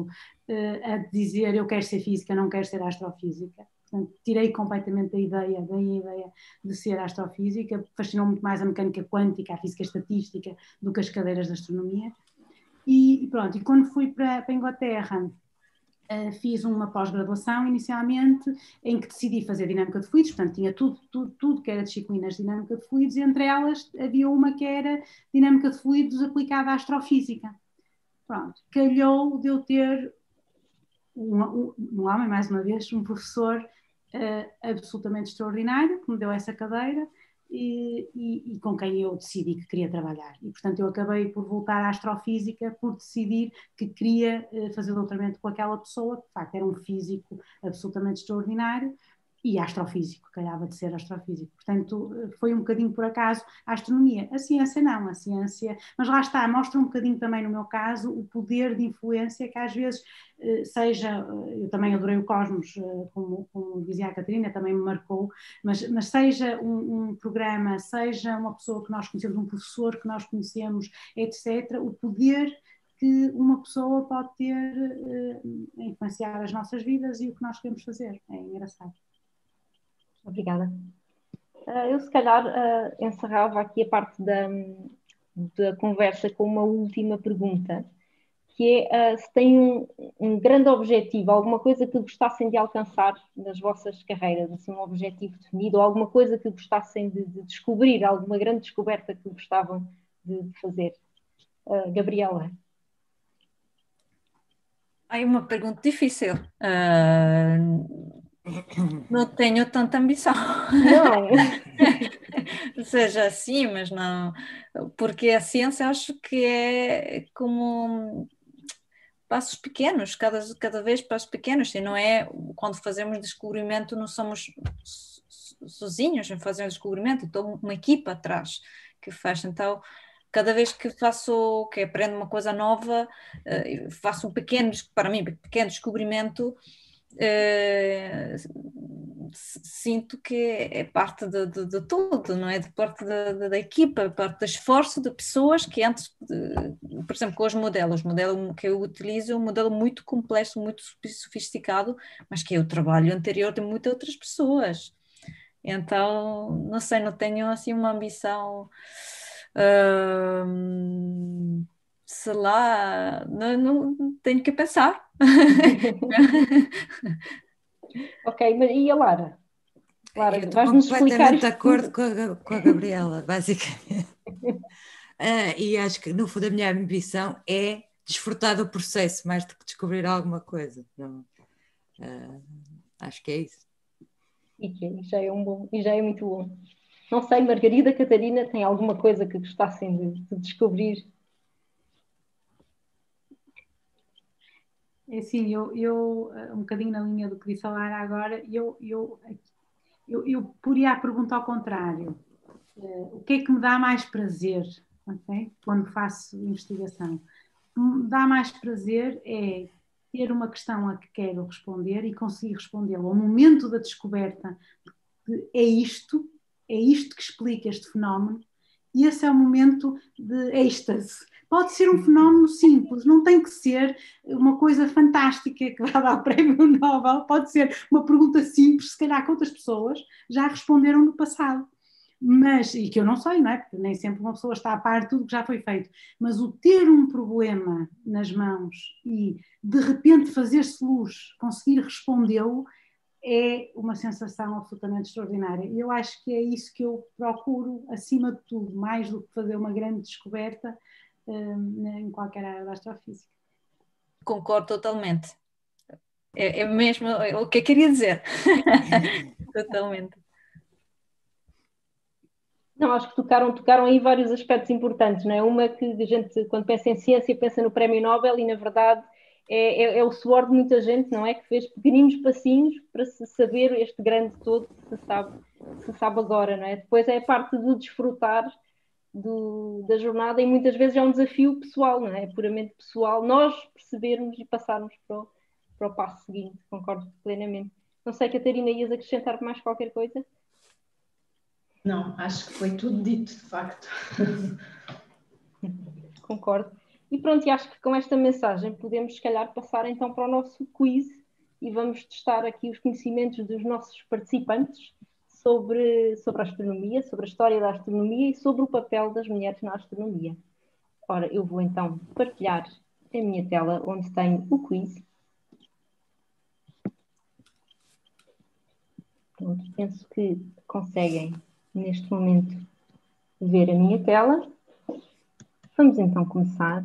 uh, a dizer eu quero ser física, não quero ser astrofísica. Portanto, tirei completamente a ideia, daí a ideia de ser astrofísica, fascinou muito mais a mecânica quântica, a física estatística, do que as cadeiras de astronomia. E, e pronto, e quando fui para, para a Inglaterra, uh, fiz uma pós-graduação inicialmente, em que decidi fazer dinâmica de fluidos, portanto tinha tudo, tudo, tudo que era disciplinas de dinâmica de fluidos, e entre elas havia uma que era dinâmica de fluidos aplicada à astrofísica. Pronto, calhou de eu ter um, um, um homem, mais uma vez, um professor uh, absolutamente extraordinário, que me deu essa cadeira e, e, e com quem eu decidi que queria trabalhar. E, portanto, eu acabei por voltar à astrofísica por decidir que queria uh, fazer doutoramento com aquela pessoa, que de facto era um físico absolutamente extraordinário, e astrofísico, calhava de ser astrofísico. Portanto, foi um bocadinho por acaso a astronomia. A ciência não, a ciência... Mas lá está, mostra um bocadinho também no meu caso o poder de influência que às vezes seja... Eu também adorei o Cosmos, como, como dizia a Catarina, também me marcou, mas, mas seja um, um programa, seja uma pessoa que nós conhecemos, um professor que nós conhecemos, etcétera, o poder que uma pessoa pode ter uh, a influenciar as nossas vidas e o que nós queremos fazer. É engraçado. Obrigada. Uh, eu, se calhar, uh, encerrava aqui a parte da, da conversa com uma última pergunta, que é uh, se têm um, um grande objetivo, alguma coisa que gostassem de alcançar nas vossas carreiras, assim, um objetivo definido, ou alguma coisa que gostassem de, de descobrir, alguma grande descoberta que gostavam de, de fazer. Uh, Gabriela. Aí uma pergunta difícil. Uh... Não tenho tanta ambição. Não. Seja assim, mas não. Porque a ciência acho que é como passos pequenos, cada, cada vez passos pequenos, e não é quando fazemos descobrimento, não somos sozinhos em fazer o descobrimento, então uma equipa atrás que faz. Então, cada vez que faço, que aprendo uma coisa nova, faço um pequeno, para mim, pequeno descobrimento. Uh, sinto que é parte de, de, de tudo, não é? De parte da, da, da equipa, parte do esforço de pessoas que antes, de, por exemplo, com os modelos, o modelo que eu utilizo é um modelo muito complexo, muito sofisticado, mas que é o trabalho anterior de muitas outras pessoas. Então, não sei, não tenho assim uma ambição... Uh, sei lá, não, não tenho que pensar. Ok, mas e a Lara? Lara, eu vais-nos estou explicar completamente de acordo com a, com a Gabriela, basicamente. Uh, e acho que no fundo a minha ambição é desfrutar do processo mais do que descobrir alguma coisa. Não, uh, acho que é isso. E que já é um bom, e já é muito bom. Não sei, Margarida, Catarina, tem alguma coisa que gostassem de, de descobrir? É assim, eu, eu, um bocadinho na linha do que disse a Lara agora, eu, eu, eu, eu poria a pergunta ao contrário. Uh, o que é que me dá mais prazer, okay? Quando faço investigação? O que me dá mais prazer é ter uma questão a que quero responder e conseguir respondê-la ao momento da descoberta de é isto, é isto que explica este fenómeno, e esse é o momento de êxtase. Pode ser um fenómeno simples, não tem que ser uma coisa fantástica que vai dar o prémio Nobel, pode ser uma pergunta simples, se calhar que outras pessoas já responderam no passado. Mas, e que eu não sei, não é? Porque nem sempre uma pessoa está a par de tudo que já foi feito, mas o ter um problema nas mãos e de repente fazer-se luz, conseguir respondê-lo, é uma sensação absolutamente extraordinária. E eu acho que é isso que eu procuro, acima de tudo, mais do que fazer uma grande descoberta um, em qualquer área da astrofísica. Concordo totalmente. É, é mesmo o que eu queria dizer. Totalmente. Não, acho que tocaram, tocaram aí vários aspectos importantes, não é? Uma que a gente, quando pensa em ciência, pensa no prémio Nobel e, na verdade, é, é, é o suor de muita gente, não é? Que fez pequeninos passinhos para se saber este grande todo que se sabe, que se sabe agora, não é? Depois é a parte do desfrutar do, da jornada e muitas vezes é um desafio pessoal, não é? É puramente pessoal, nós percebermos e passarmos para o, para o passo seguinte, concordo plenamente. Não sei, Catarina, ias acrescentar mais qualquer coisa? Não, acho que foi tudo dito, de facto. Concordo. E pronto, e acho que com esta mensagem podemos, se calhar, passar então para o nosso quiz e vamos testar aqui os conhecimentos dos nossos participantes sobre, sobre a astronomia, sobre a história da astronomia e sobre o papel das mulheres na astronomia. Ora, eu vou então partilhar a minha tela onde tenho o quiz. Pronto, penso que conseguem, neste momento, ver a minha tela. Vamos então começar.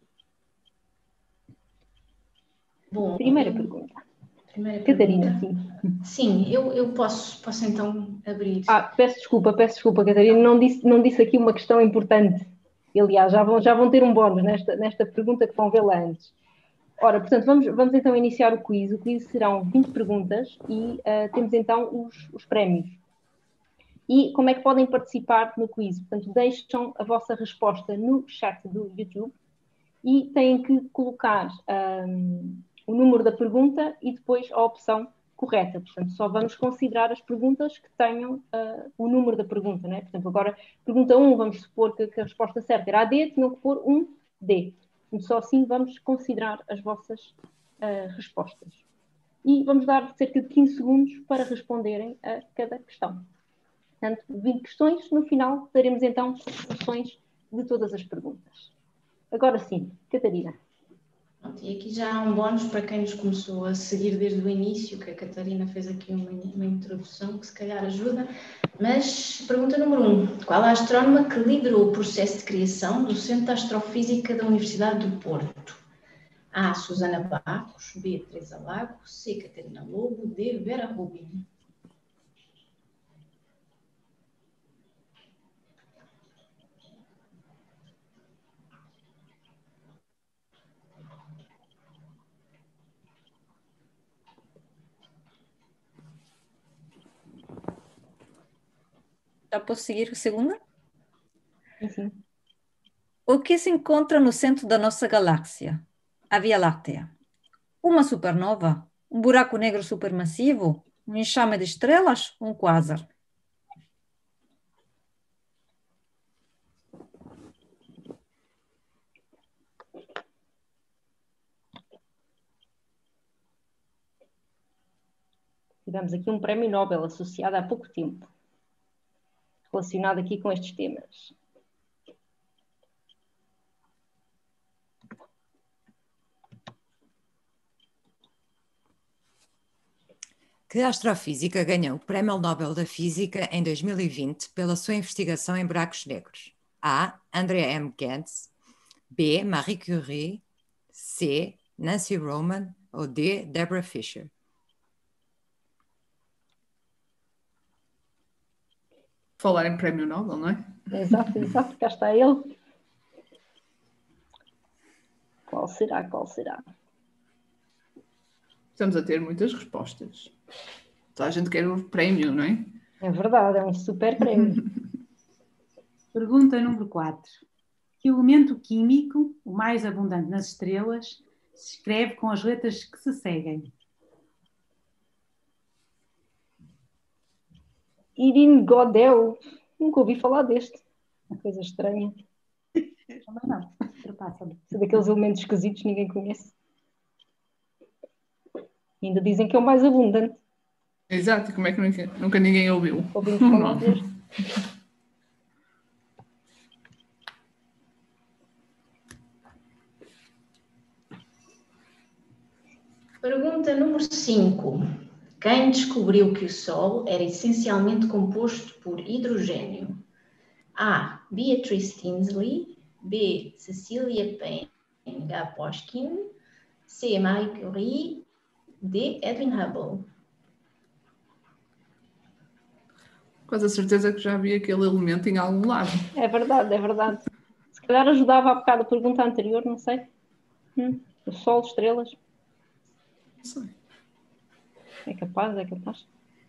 Bom, Primeira eu... pergunta. Primeira Catarina, pergunta. sim. Sim, eu, eu posso, posso então abrir. Ah, peço desculpa, peço desculpa, Catarina, não disse, não disse aqui uma questão importante. Aliás, já vão, já vão ter um bónus nesta, nesta pergunta que vão vê-la antes. Ora, portanto, vamos, vamos então iniciar o quiz. O quiz serão vinte perguntas e uh, temos então os, os prémios. E como é que podem participar no quiz? Portanto, deixam a vossa resposta no chat do YouTube e têm que colocar um, o número da pergunta e depois a opção correta. Portanto, só vamos considerar as perguntas que tenham uh, o número da pergunta, não é? Portanto, agora, pergunta um, vamos supor que, que a resposta certa era A D, tinham que pôr um D. Portanto, só assim vamos considerar as vossas uh, respostas. E vamos dar cerca de quinze segundos para responderem a cada questão. Portanto, vinte questões, no final daremos então as soluções de todas as perguntas. Agora sim, Catarina. E aqui já há um bónus para quem nos começou a seguir desde o início, que a Catarina fez aqui uma, uma introdução que se calhar ajuda. Mas, pergunta número um. Qual a astrónoma que liderou o processo de criação do Centro de Astrofísica da Universidade do Porto? A. Susana Barros, B. Teresa Lago, C. Catarina Lobo, D. Vera Rubin. Já posso seguir a segunda? Sim. O que se encontra no centro da nossa galáxia, a Via Láctea? Uma supernova? Um buraco negro supermassivo? Um enxame de estrelas? Um quasar? Tivemos aqui um prémio Nobel associado há pouco tempo, relacionado aqui com estes temas. Que astrofísica ganhou o Prémio Nobel da Física em dois mil e vinte pela sua investigação em buracos negros? A. Andrea M. Ghez, B. Marie Curie, C. Nancy Roman ou D. Deborah Fisher? Falar em Prémio Nobel, não é? Exato, exato, cá está ele. Qual será, qual será? Estamos a ter muitas respostas. Toda a gente quer o prémio, não é? É verdade, é um super prémio. Pergunta número quatro. Que elemento químico, o mais abundante nas estrelas, se escreve com as letras que se seguem? Irene Godel. Nunca ouvi falar deste. Uma coisa estranha. Também não. Ultrapassa-me. São daqueles elementos esquisitos que ninguém conhece. E ainda dizem que é o mais abundante. Exato, e como é que nunca, nunca ninguém ouviu? Ouvimos falar deste. Pergunta número cinco. Quem descobriu que o Sol era essencialmente composto por hidrogênio? A. Beatrice Tinsley, B. Cecilia Payne-Gaposchkin, C. Marie Curie, D. Edwin Hubble. Quase a certeza que já vi aquele elemento em algum lado. É verdade, é verdade. Se calhar ajudava a bocado a pergunta anterior, não sei. Hum, o Sol, estrelas. Não sei. É capaz, é capaz.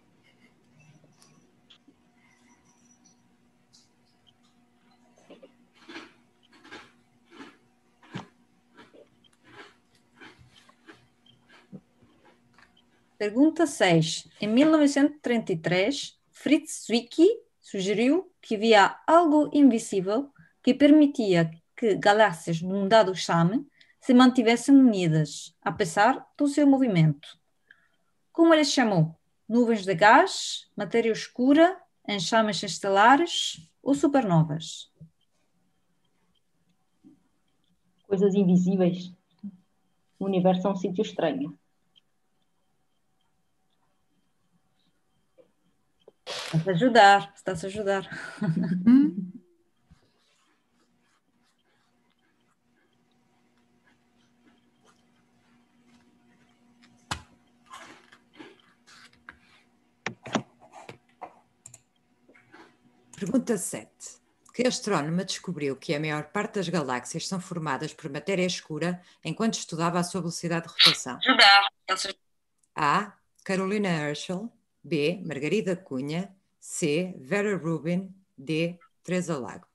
Pergunta seis. Em mil novecentos e trinta e três, Fritz Zwicky sugeriu que havia algo invisível que permitia que que galáxias num dado chame se mantivessem unidas, apesar do seu movimento. Como ele chamou? Nuvens de gás, matéria escura, enxames estelares ou supernovas? Coisas invisíveis. O universo é um sítio estranho. Está-se a ajudar, está-se a ajudar. Hum? Pergunta sete. Que astrónoma descobriu que a maior parte das galáxias são formadas por matéria escura enquanto estudava a sua velocidade de rotação? A. Carolina Herschel. B. Margarida Cunha. C. Vera Rubin. D. Teresa Lago.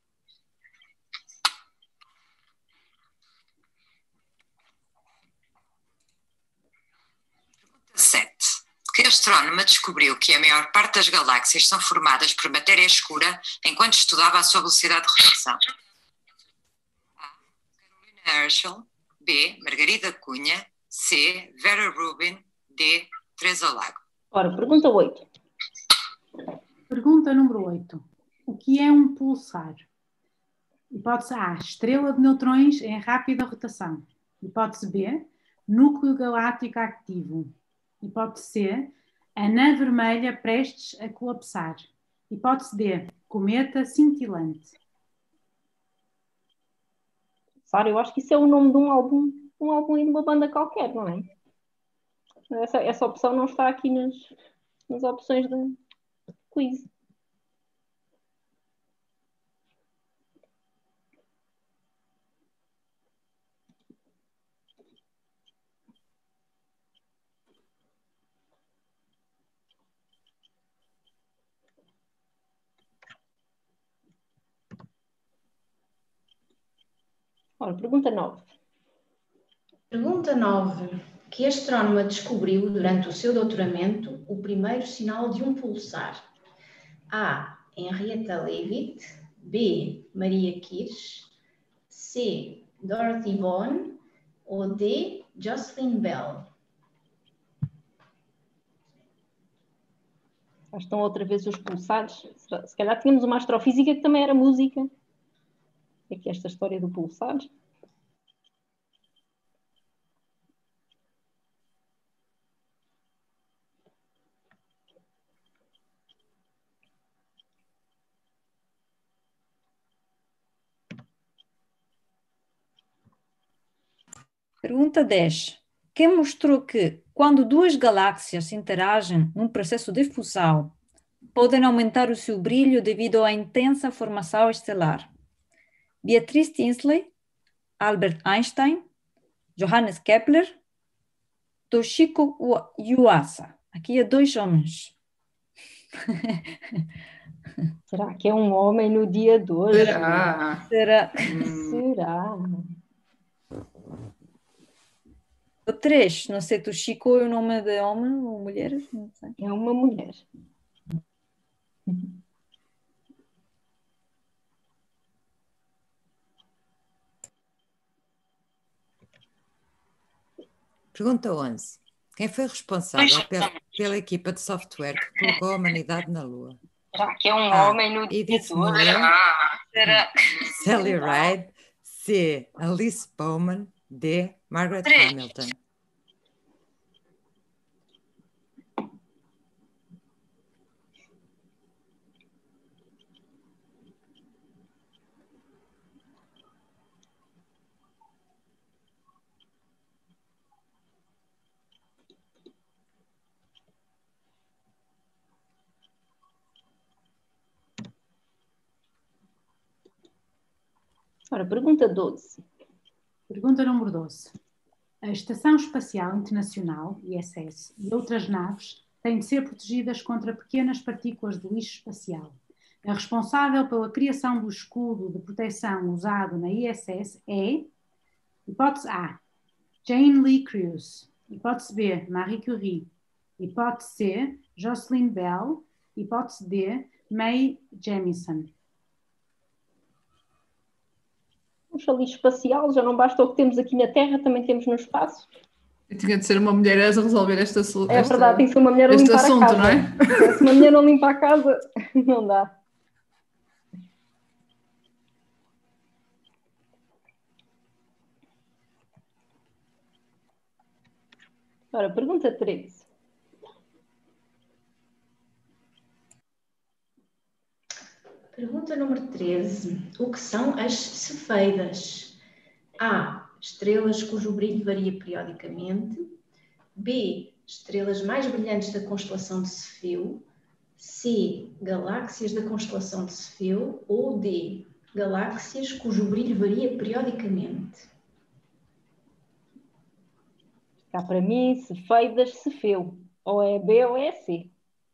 Pergunta sete. Que astrónoma descobriu que a maior parte das galáxias são formadas por matéria escura enquanto estudava a sua velocidade de rotação? A. Carolina Herschel. B. Margarida Cunha. C. Vera Rubin. D. Teresa Lago. Ora, pergunta oito. Pergunta número oito. O que é um pulsar? Hipótese A. Estrela de neutrões em rápida rotação. Hipótese B. Núcleo galáctico ativo. Hipótese C. Anã vermelha prestes a colapsar. Hipótese D. Cometa cintilante. Sara, eu acho que isso é o nome de um álbum, um álbum e de uma banda qualquer, não é? Essa, essa opção não está aqui nas, nas opções de quiz. Ora, pergunta nove. Pergunta nove. Que astrónoma descobriu durante o seu doutoramento o primeiro sinal de um pulsar? A. Henrietta Leavitt. B. Maria Kirsch. C. Dorothy Vaughan. Ou D. Jocelyn Bell. Já estão outra vez os pulsares. Se calhar tínhamos uma astrofísica que também era música. É que esta história do pulsar. Pergunta dez. Quem mostrou que, quando duas galáxias interagem num processo de fusão, podem aumentar o seu brilho devido à intensa formação estelar? Beatriz Tinsley, Albert Einstein, Johannes Kepler, Toshiko Yuasa. Aqui é dois homens. Será que é um homem no dia de hoje? Será? Será? Será? O três, não sei, Toshiko é o nome de homem ou mulher? Não sei. É uma mulher. Pergunta onze. Quem foi responsável pela, pela equipa de software que colocou a humanidade na Lua? Será que é um A. homem no dia Edith de hoje? Muller. Será? Sally Ride. C. Alice Bowman. D. Margaret Três. Hamilton. Ora, pergunta doze. Pergunta número doze. A Estação Espacial Internacional, I S S, e outras naves têm de ser protegidas contra pequenas partículas de lixo espacial. A responsável pela criação do escudo de proteção usado na I S S é: hipótese A, Jane Lee Crews. Hipótese B, Marie Curie. Hipótese C, Jocelyn Bell. Hipótese D, Mae Jemison. um chalice espacial, já não basta o que temos aqui na Terra, também temos no espaço. E tinha de ser uma mulher a resolver esta É verdade, tem que ser uma mulher a este limpar assunto, a casa. não é? Se uma mulher não limpa a casa, não dá. Ora, pergunta treze. Pergunta número treze. O que são as cefeidas? A. Estrelas cujo brilho varia periodicamente. B. Estrelas mais brilhantes da constelação de Cefeu. C. Galáxias da constelação de Cefeu. Ou D. Galáxias cujo brilho varia periodicamente. Cá para mim, cefeidas, cefeu. Ou é B ou é C.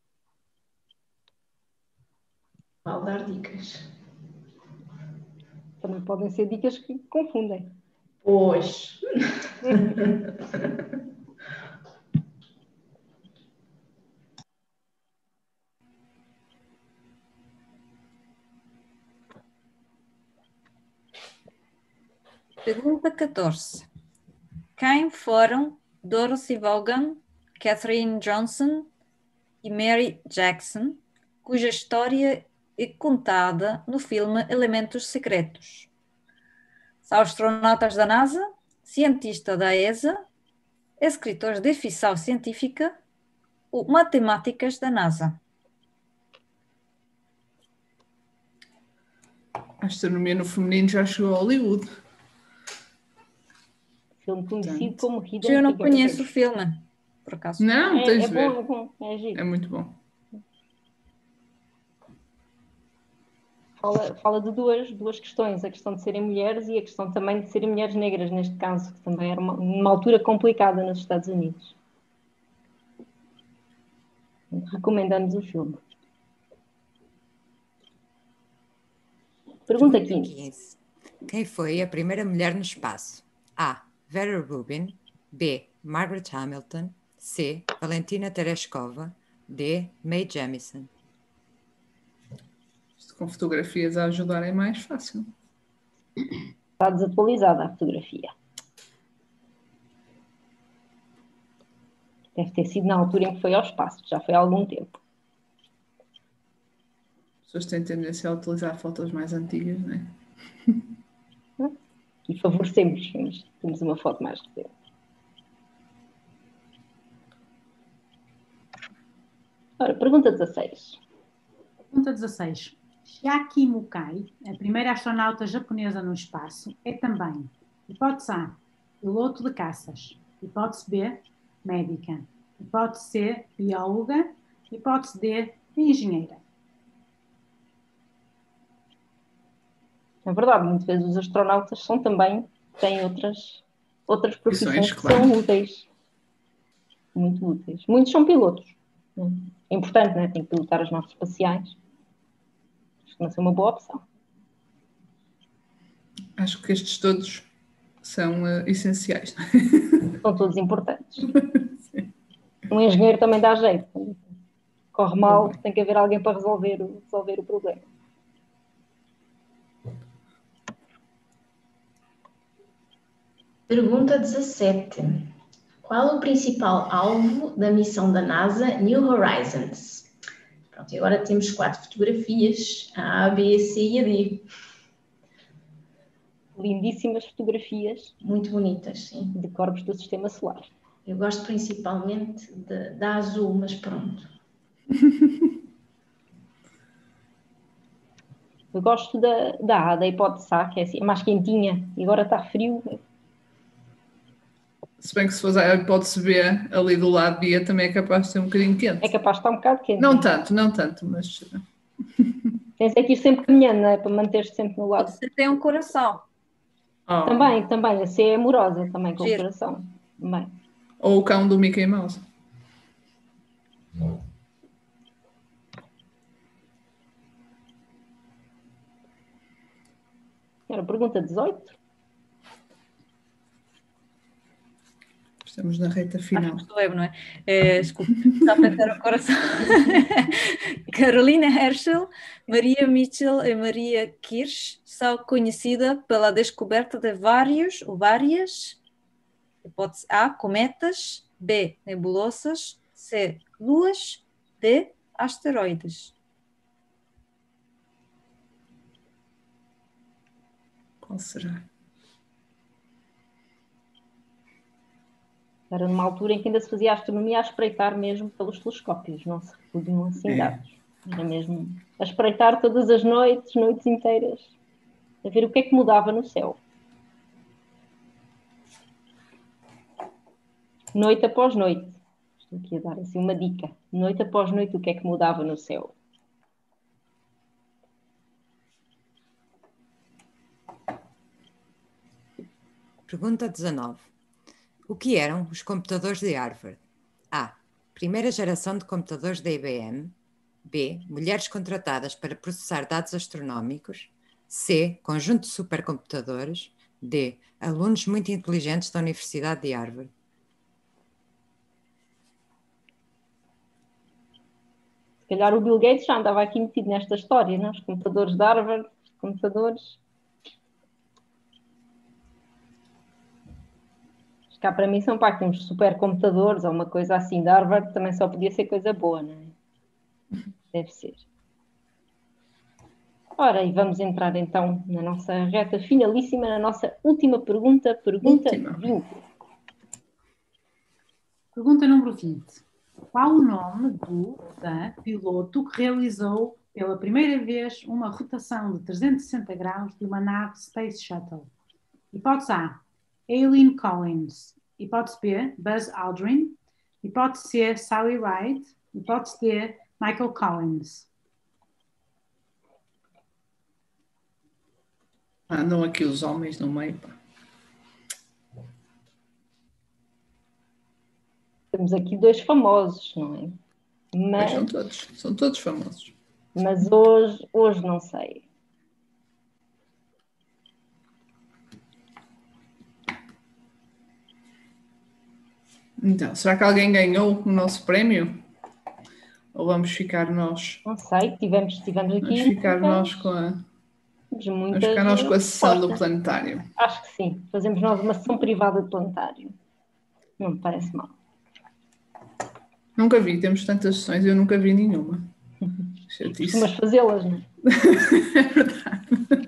Vale dar dicas. Também podem ser dicas que confundem. Pois. Pergunta catorze. Quem foram Dorothy Vaughan, Katherine Johnson e Mary Jackson, cuja história é contada no filme Elementos Secretos? São astronautas da NASA, cientistas da E S A, escritores de ficção científica ou matemáticas da NASA? A astronomia no feminino já chegou a Hollywood. Filme conhecido Portanto, como Hidden Eu não Figures. conheço o filme, por acaso. Não, É, tens é de bom, ver. é bom, é giro. É muito bom. Fala, fala de duas, duas questões, a questão de serem mulheres e a questão também de serem mulheres negras, neste caso, que também era uma, uma altura complicada nos Estados Unidos. Recomendamos o filme. Pergunta quinze. quinze. Quem foi a primeira mulher no espaço? A. Vera Rubin. B. Margaret Hamilton. C. Valentina Tereshkova. D. Mae Jemison. Isto com fotografias a ajudar é mais fácil. Está desatualizada a fotografia. Deve ter sido na altura em que foi ao espaço, já foi há algum tempo. As pessoas têm tendência a utilizar fotos mais antigas, não é? E favorecemos, mas temos uma foto mais recente. Ora, pergunta dezasseis. Pergunta dezasseis. Chiaki Mukai, a primeira astronauta japonesa no espaço, é também: hipótese A, piloto de caças; hipótese B, médica; hipótese C, bióloga; hipótese D, engenheira. É verdade, muitas vezes os astronautas são também, têm outras, outras profissões Profissões, que claro. são úteis. Muito úteis. Muitos são pilotos. É importante, não é? Tem que pilotar as naves espaciais. Costuma ser uma boa opção. Acho que estes todos são uh, essenciais. São todos importantes. Um engenheiro também dá jeito. Corre mal, Também. tem que haver alguém para resolver, o- resolver o problema. Pergunta dezassete. Qual o principal alvo da missão da NASA New Horizons? Pronto, e agora temos quatro fotografias, a A, B, C e a D. Lindíssimas fotografias Muito bonitas, sim. de corpos do sistema solar. Eu gosto principalmente de- da azul, mas pronto. Eu gosto da, da A, da hipótese A, que é assim, é mais quentinha. E agora está frio. Se bem que se for a hipótese B ali do lado B também é capaz de ser um bocadinho quente. É capaz de estar um bocado quente. Não tanto, não tanto, mas Tens é que ir sempre caminhando, não é? Para manter-te sempre no lado. Você tem um coração. oh. Também, também. A C é amorosa, também, com o Giro. coração. Também. Ou o cão do Mickey Mouse. Era pergunta dezoito. Estamos Estamos na reta final. Acho que estou, não é? é desculpa, está a apertar o coração. Carolina Herschel, Maria Mitchell e Maria Kirsch são conhecidas pela descoberta de vários ou várias, hipótese A, cometas, B, nebulosas, C, luas, D, asteroides. Qual será? Era numa altura em que ainda se fazia astronomia a espreitar mesmo pelos telescópios, não se recolhiam assim É. dados. Era mesmo a espreitar todas as noites, noites inteiras, a ver o que é que mudava no céu. Noite após noite. Estou aqui a dar assim uma dica. Noite após noite, o que é que mudava no céu? Pergunta dezanove. O que eram os computadores de Harvard? A. Primeira geração de computadores da I B M. B. Mulheres contratadas para processar dados astronómicos. C. Conjunto de supercomputadores. D. Alunos muito inteligentes da Universidade de Harvard. Se calhar o Bill Gates já andava aqui metido nesta história, não? Os computadores de Harvard, os computadores... Cá para mim são pá, temos supercomputadores ou uma coisa assim de Harvard, também só podia ser coisa boa, não é? Deve ser. Ora, e vamos entrar então na nossa reta finalíssima, na nossa última pergunta, pergunta Última. vinte. Pergunta número vinte. Qual o nome do da piloto que realizou pela primeira vez uma rotação de trezentos e sessenta graus de uma nave Space Shuttle? Hipótese A, Aileen Collins. Hipótese B, Buzz Aldrin. Hipótese C, Sally Ride. Hipótese D, Michael Collins. Andam aqui os homens no meio, pá. Temos aqui dois famosos, não é? Pois Mas, são todos, são todos famosos. mas hoje, hoje não sei. Então, será que alguém ganhou o nosso prémio? Ou vamos ficar nós? Não sei, tivemos, tivemos aqui... Vamos ficar muitas, nós com a, muitas vamos ficar nós com a sessão do respostas. planetário. Acho que sim. Fazemos nós uma sessão privada de planetário. Não me parece mal. Nunca vi, temos tantas sessões, eu nunca vi nenhuma. Chatice. Costumas fazê-las, não é? É verdade.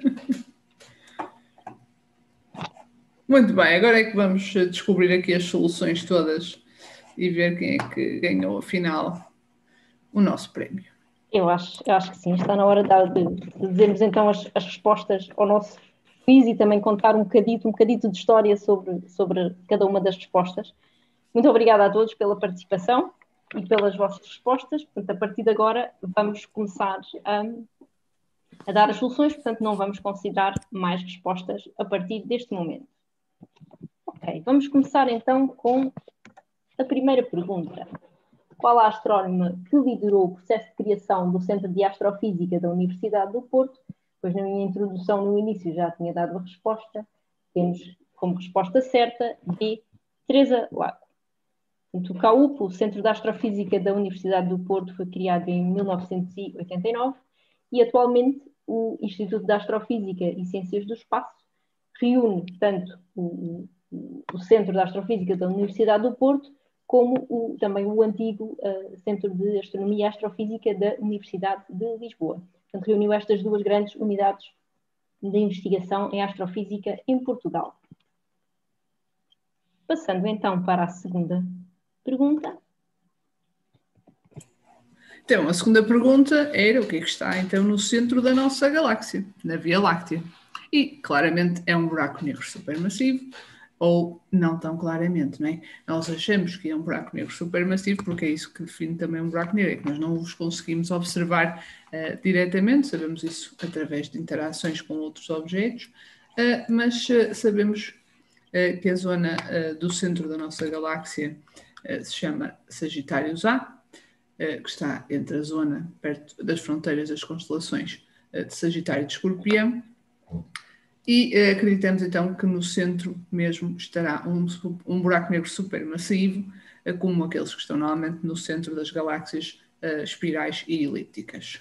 Muito bem, agora é que vamos descobrir aqui as soluções todas e ver quem é que ganhou, afinal, o nosso prémio. Eu acho, eu acho que sim. Está na hora de, de dizermos então as, as respostas ao nosso quiz e também contar um bocadito, um bocadito de história sobre, sobre cada uma das respostas. Muito obrigada a todos pela participação e pelas vossas respostas. Portanto, a partir de agora vamos começar a, a dar as soluções, portanto não vamos considerar mais respostas a partir deste momento. Ok, vamos começar então com a primeira pergunta. Qual a astrónoma que liderou o processo de criação do Centro de Astrofísica da Universidade do Porto? Pois na minha introdução no início já tinha dado a resposta. Temos como resposta certa B, Teresa Lago. O C A U P, o Centro de Astrofísica da Universidade do Porto, foi criado em mil novecentos e oitenta e nove e atualmente o Instituto de Astrofísica e Ciências do Espaço reúne tanto o, o, o Centro de Astrofísica da Universidade do Porto como o, também o antigo uh, Centro de Astronomia e Astrofísica da Universidade de Lisboa. Portanto, reuniu estas duas grandes unidades de investigação em astrofísica em Portugal. Passando então para a segunda pergunta. Então, a segunda pergunta era o que é que está então no centro da nossa galáxia, na Via Láctea. E claramente é um buraco negro supermassivo, ou não tão claramente, não é? Nós achamos que é um buraco negro supermassivo porque é isso que define também um buraco negro, é que nós não os conseguimos observar uh, diretamente, sabemos isso através de interações com outros objetos, uh, mas uh, sabemos uh, que a zona uh, do centro da nossa galáxia uh, se chama Sagitários A, uh, que está entre a zona perto das fronteiras das constelações uh, de Sagitário e de Escorpião, E uh, acreditamos então que no centro mesmo estará um, um buraco negro supermassivo, uh, como aqueles que estão normalmente no centro das galáxias uh, espirais e elípticas.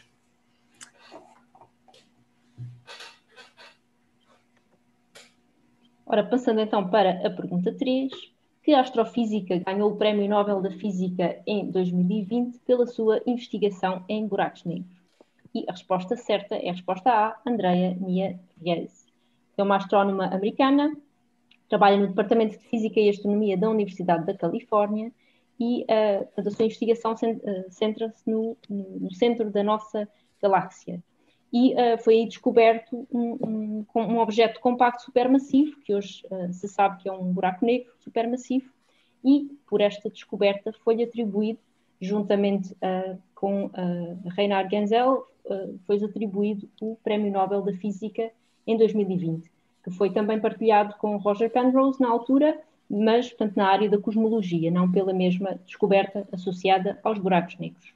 Ora, passando então para a pergunta três, que astrofísica ganhou o Prémio Nobel da Física em dois mil e vinte pela sua investigação em buracos negros? E a resposta certa é a resposta A, Andrea Mia Reyes. É uma astrónoma americana, trabalha no Departamento de Física e Astronomia da Universidade da Califórnia e uh, a sua investigação centra-se no, no, no centro da nossa galáxia. E uh, foi aí descoberto um, um, um objeto compacto supermassivo, que hoje uh, se sabe que é um buraco negro supermassivo, e por esta descoberta foi atribuído, juntamente uh, com uh, Reinhard Genzel, uh, foi atribuído o Prémio Nobel da Física em dois mil e vinte, que foi também partilhado com Roger Penrose na altura, mas portanto, na área da cosmologia, não pela mesma descoberta associada aos buracos negros.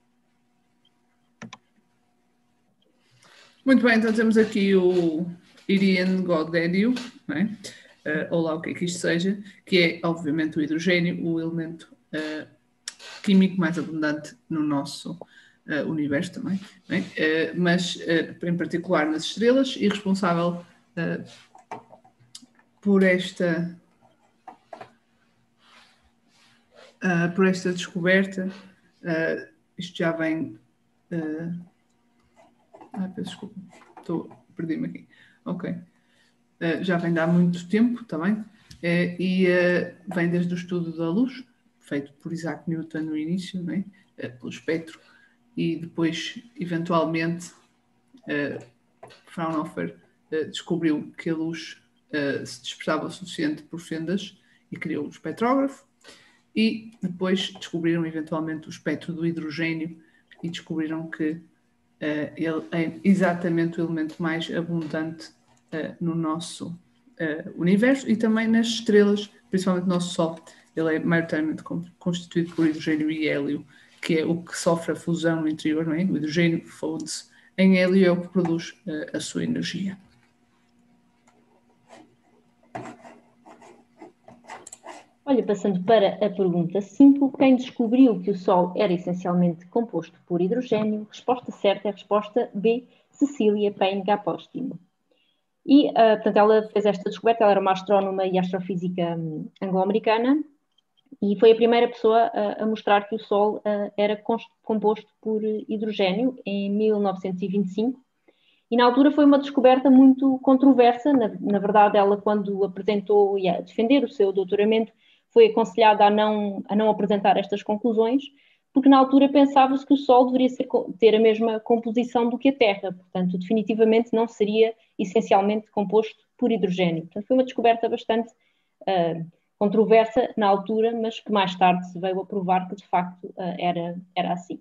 Muito bem, então temos aqui o Irian Godédio, não é? Uh, ou lá o que é que isto seja, que é obviamente o hidrogênio, o elemento uh, químico mais abundante no nosso uh, universo também, não é? uh, mas uh, em particular nas estrelas, e responsável uh, por esta uh, por esta descoberta. Uh, isto já vem uh, ah, peço desculpa, estou, perdi-me aqui. Ok. Uh, já vem de há muito tempo também, uh, e uh, vem desde o estudo da luz, feito por Isaac Newton no início, né? uh, pelo espectro, e depois, eventualmente, uh, Fraunhofer uh, descobriu que a luz uh, se dispersava o suficiente por fendas e criou o espectrógrafo, e depois descobriram, eventualmente, o espectro do hidrogênio e descobriram que Uh, ele é exatamente o elemento mais abundante uh, no nosso uh, universo e também nas estrelas, principalmente no nosso Sol. Ele é maioritariamente constituído por hidrogênio e hélio, que é o que sofre a fusão no interior, não é? O hidrogênio funde-se em hélio e é o que produz uh, a sua energia. Olha, passando para a pergunta cinco, quem descobriu que o Sol era essencialmente composto por hidrogênio? Resposta certa é a resposta B, Cecília Payne-Gaposchkin. E, uh, portanto, ela fez esta descoberta, ela era uma astrónoma e astrofísica um, anglo-americana, e foi a primeira pessoa uh, a mostrar que o Sol uh, era composto por hidrogênio em mil novecentos e vinte e cinco. E na altura foi uma descoberta muito controversa. Na, na verdade, ela, quando apresentou e a defender o seu doutoramento, foi aconselhada a não, a não apresentar estas conclusões, porque na altura pensava-se que o Sol deveria ser, ter a mesma composição do que a Terra, portanto, definitivamente não seria essencialmente composto por hidrogênio. Portanto, foi uma descoberta bastante uh, controversa na altura, mas que mais tarde se veio a provar que de facto uh, era, era assim.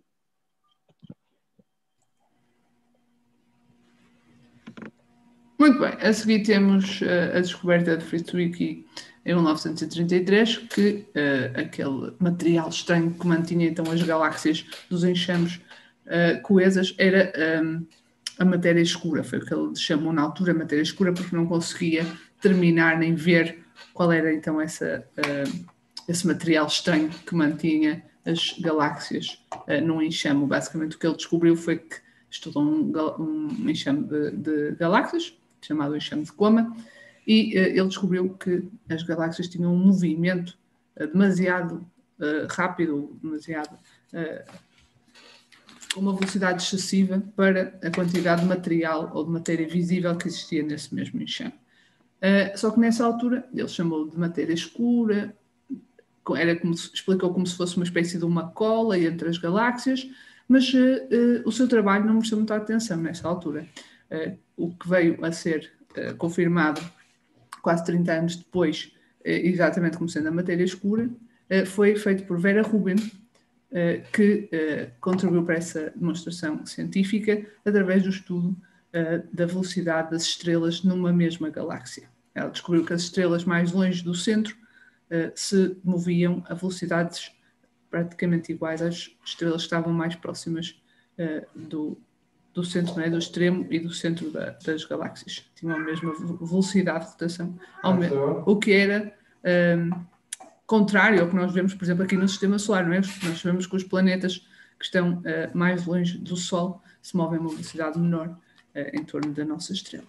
Muito bem, a seguir temos uh, a descoberta de Fritz Zwicky em mil novecentos e trinta e três, que uh, aquele material estranho que mantinha então as galáxias dos enxames uh, coesas era um, a matéria escura. Foi o que ele chamou na altura matéria escura, porque não conseguia terminar nem ver qual era então essa, uh, esse material estranho que mantinha as galáxias uh, num enxame. Basicamente o que ele descobriu foi que estudou um, um enxame de, de galáxias, chamado enxame de Coma, e uh, ele descobriu que as galáxias tinham um movimento uh, demasiado uh, rápido, demasiado uh, com uma velocidade excessiva para a quantidade de material ou de matéria visível que existia nesse mesmo enxame. Uh, só que nessa altura ele chamou de matéria escura, era como se, explicou como se fosse uma espécie de uma cola entre as galáxias, mas uh, uh, o seu trabalho não mereceu muita atenção nessa altura. Uh, o que veio a ser uh, confirmado quase trinta anos depois, uh, exatamente como sendo a matéria escura, uh, foi feito por Vera Rubin, uh, que uh, contribuiu para essa demonstração científica através do estudo uh, da velocidade das estrelas numa mesma galáxia. Ela descobriu que as estrelas mais longe do centro uh, se moviam a velocidades praticamente iguais às estrelas que estavam mais próximas uh, do, do centro, não é? Do extremo e do centro da, das galáxias. Tinham a mesma velocidade de rotação, o que era um, contrário ao que nós vemos, por exemplo, aqui no Sistema Solar, não é? Nós sabemos que os planetas que estão uh, mais longe do Sol se movem a uma velocidade menor uh, em torno da nossa estrela.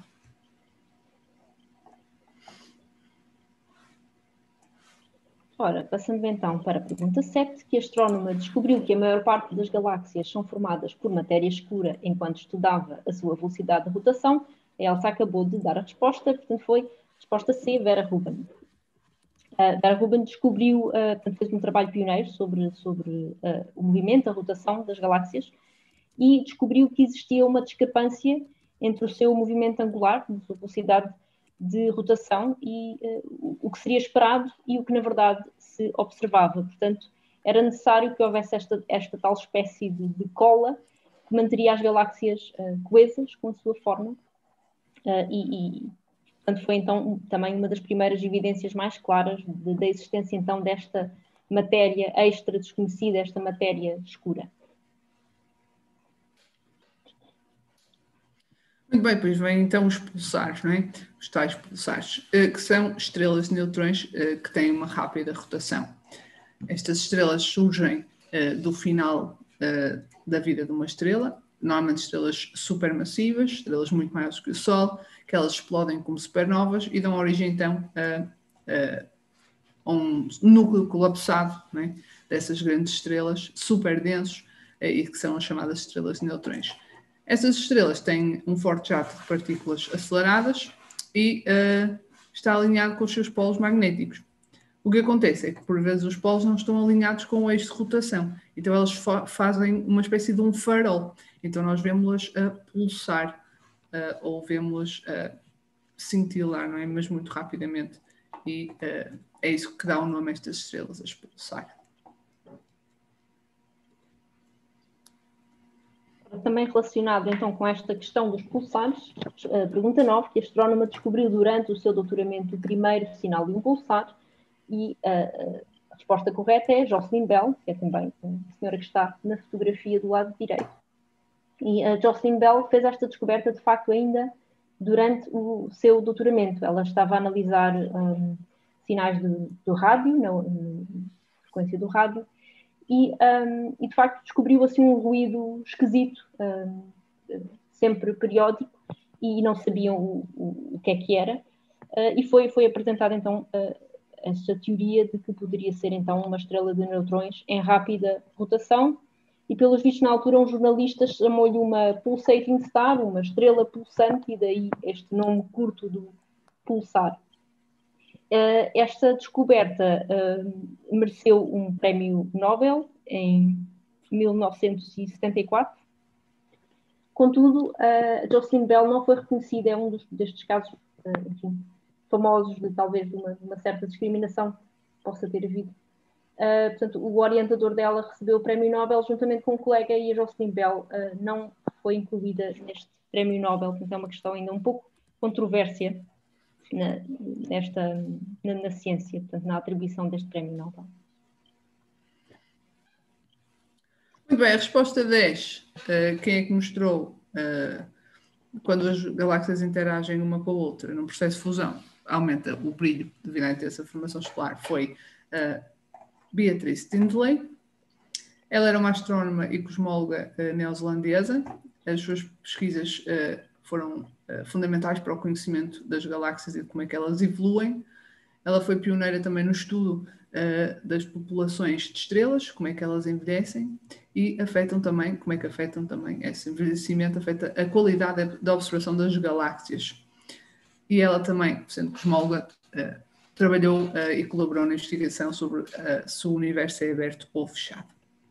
Ora, passando então para a pergunta sete, que astrónoma descobriu que a maior parte das galáxias são formadas por matéria escura enquanto estudava a sua velocidade de rotação. A Elsa acabou de dar a resposta, portanto foi resposta C, Vera Rubin. Uh, Vera Rubin descobriu, uh, portanto, fez um trabalho pioneiro sobre, sobre uh, o movimento, a rotação das galáxias, e descobriu que existia uma discrepância entre o seu movimento angular, a sua velocidade de rotação, e uh, o que seria esperado e o que, na verdade, se observava. Portanto, era necessário que houvesse esta, esta tal espécie de, de cola que manteria as galáxias uh, coesas com a sua forma, uh, e, e portanto, foi então também uma das primeiras evidências mais claras de, da existência então desta matéria extra desconhecida, esta matéria escura. Muito bem, pois vem então os pulsares, não é? Os tais pulsares, que são estrelas de neutrões que têm uma rápida rotação. Estas estrelas surgem do final da vida de uma estrela, normalmente estrelas supermassivas, estrelas muito maiores que o Sol, que elas explodem como supernovas e dão origem então a, a um núcleo colapsado, não é? Dessas grandes estrelas super densos e que são as chamadas estrelas de neutrões. Essas estrelas têm um forte jato de partículas aceleradas e uh, está alinhado com os seus polos magnéticos. O que acontece é que, por vezes, os polos não estão alinhados com o eixo de rotação. Então, elas fa fazem uma espécie de um farol. Então, nós vemos-las a pulsar uh, ou vemos-las a cintilar, não é? Mas muito rapidamente. E uh, é isso que dá o nome a estas estrelas, as pulsar. Também relacionado então com esta questão dos pulsares, a pergunta nove, que a astrónoma descobriu durante o seu doutoramento o primeiro sinal de um pulsar, e uh, a resposta correta é Jocelyn Bell, que é também a senhora que está na fotografia do lado direito. E a Jocelyn Bell fez esta descoberta de facto ainda durante o seu doutoramento. Ela estava a analisar um, sinais de, do rádio, na, na frequência do rádio, E, um, e de facto descobriu assim um ruído esquisito, um, sempre periódico, e não sabiam o, o, o que é que era, uh, e foi, foi apresentada então uh, essa teoria de que poderia ser então uma estrela de neutrões em rápida rotação, e pelos vistos na altura um jornalista chamou-lhe uma pulsating star, uma estrela pulsante, e daí este nome curto do pulsar. Uh, esta descoberta uh, mereceu um prémio Nobel em mil novecentos e setenta e quatro. Contudo, uh, Jocelyn Bell não foi reconhecida, é um dos, destes casos uh, enfim, famosos de talvez de uma, de uma certa discriminação que possa ter havido. Uh, portanto, o orientador dela recebeu o prémio Nobel juntamente com um colega, e a Jocelyn Bell uh, não foi incluída neste prémio Nobel, portanto é uma questão ainda um pouco controvérsia Na, nesta, na, na ciência, portanto, na atribuição deste prémio Nobel. Muito bem, a resposta dez. Uh, quem é que mostrou uh, quando as galáxias interagem uma com a outra num processo de fusão, aumenta o brilho devido à intensa formação estelar, foi uh, Beatrice Tindley. Ela era uma astrónoma e cosmóloga uh, neozelandesa. As suas pesquisas uh, foram uh, fundamentais para o conhecimento das galáxias e de como é que elas evoluem. Ela foi pioneira também no estudo uh, das populações de estrelas, como é que elas envelhecem, e afetam também, como é que afetam também esse envelhecimento, afeta a qualidade da observação das galáxias. E ela também, sendo cosmóloga, uh, trabalhou uh, e colaborou na investigação sobre uh, se o universo é aberto ou fechado.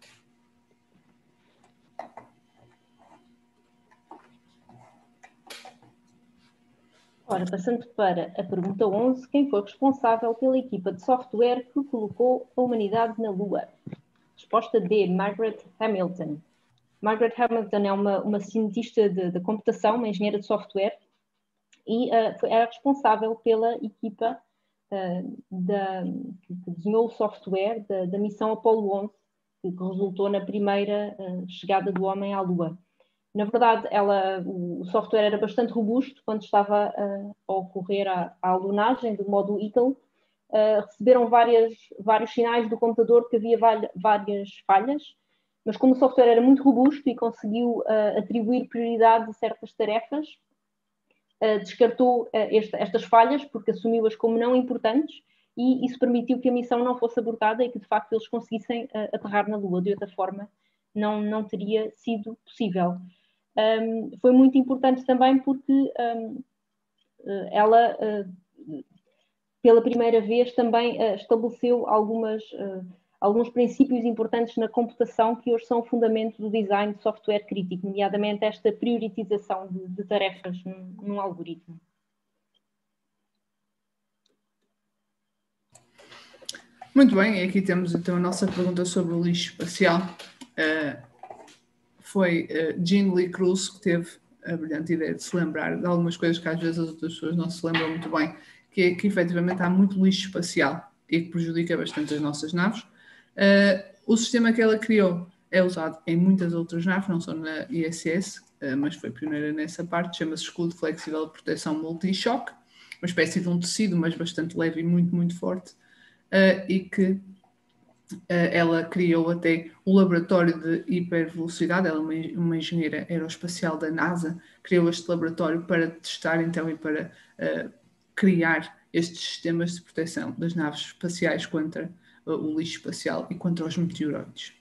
Ora, passando para a pergunta onze, quem foi responsável pela equipa de software que colocou a humanidade na Lua? Resposta D, Margaret Hamilton. Margaret Hamilton é uma, uma cientista de, de computação, uma engenheira de software, e uh, foi, era responsável pela equipa uh, da, que desenhou o software da, da missão Apollo onze, que, que resultou na primeira uh, chegada do homem à Lua. Na verdade, ela, o software era bastante robusto quando estava uh, a ocorrer a, a alunagem do módulo Eagle. Uh, receberam várias, vários sinais do computador que havia várias falhas, mas como o software era muito robusto e conseguiu uh, atribuir prioridade a certas tarefas, uh, descartou uh, esta, estas falhas porque assumiu-as como não importantes, e isso permitiu que a missão não fosse abortada e que de facto eles conseguissem uh, aterrar na Lua. De outra forma, não, não teria sido possível. Um, foi muito importante também porque um, ela, uh, pela primeira vez, também uh, estabeleceu algumas, uh, alguns princípios importantes na computação que hoje são o fundamento do design de software crítico, nomeadamente esta prioritização de, de tarefas num, num algoritmo. Muito bem, e aqui temos então a nossa pergunta sobre o lixo espacial. Uh, foi uh, Jean Lee Cruz que teve a brilhante ideia de se lembrar de algumas coisas que às vezes as outras pessoas não se lembram muito bem, que é que efetivamente há muito lixo espacial e que prejudica bastante as nossas naves. Uh, o sistema que ela criou é usado em muitas outras naves, não só na I S S, uh, mas foi pioneira nessa parte, chama-se escudo flexível de proteção multi-choque, uma espécie de um tecido, mas bastante leve e muito, muito forte, uh, e que ela criou até o laboratório de hipervelocidade, ela é uma, uma engenheira aeroespacial da NASA, criou este laboratório para testar então e para uh, criar estes sistemas de proteção das naves espaciais contra uh, o lixo espacial e contra os meteoroides.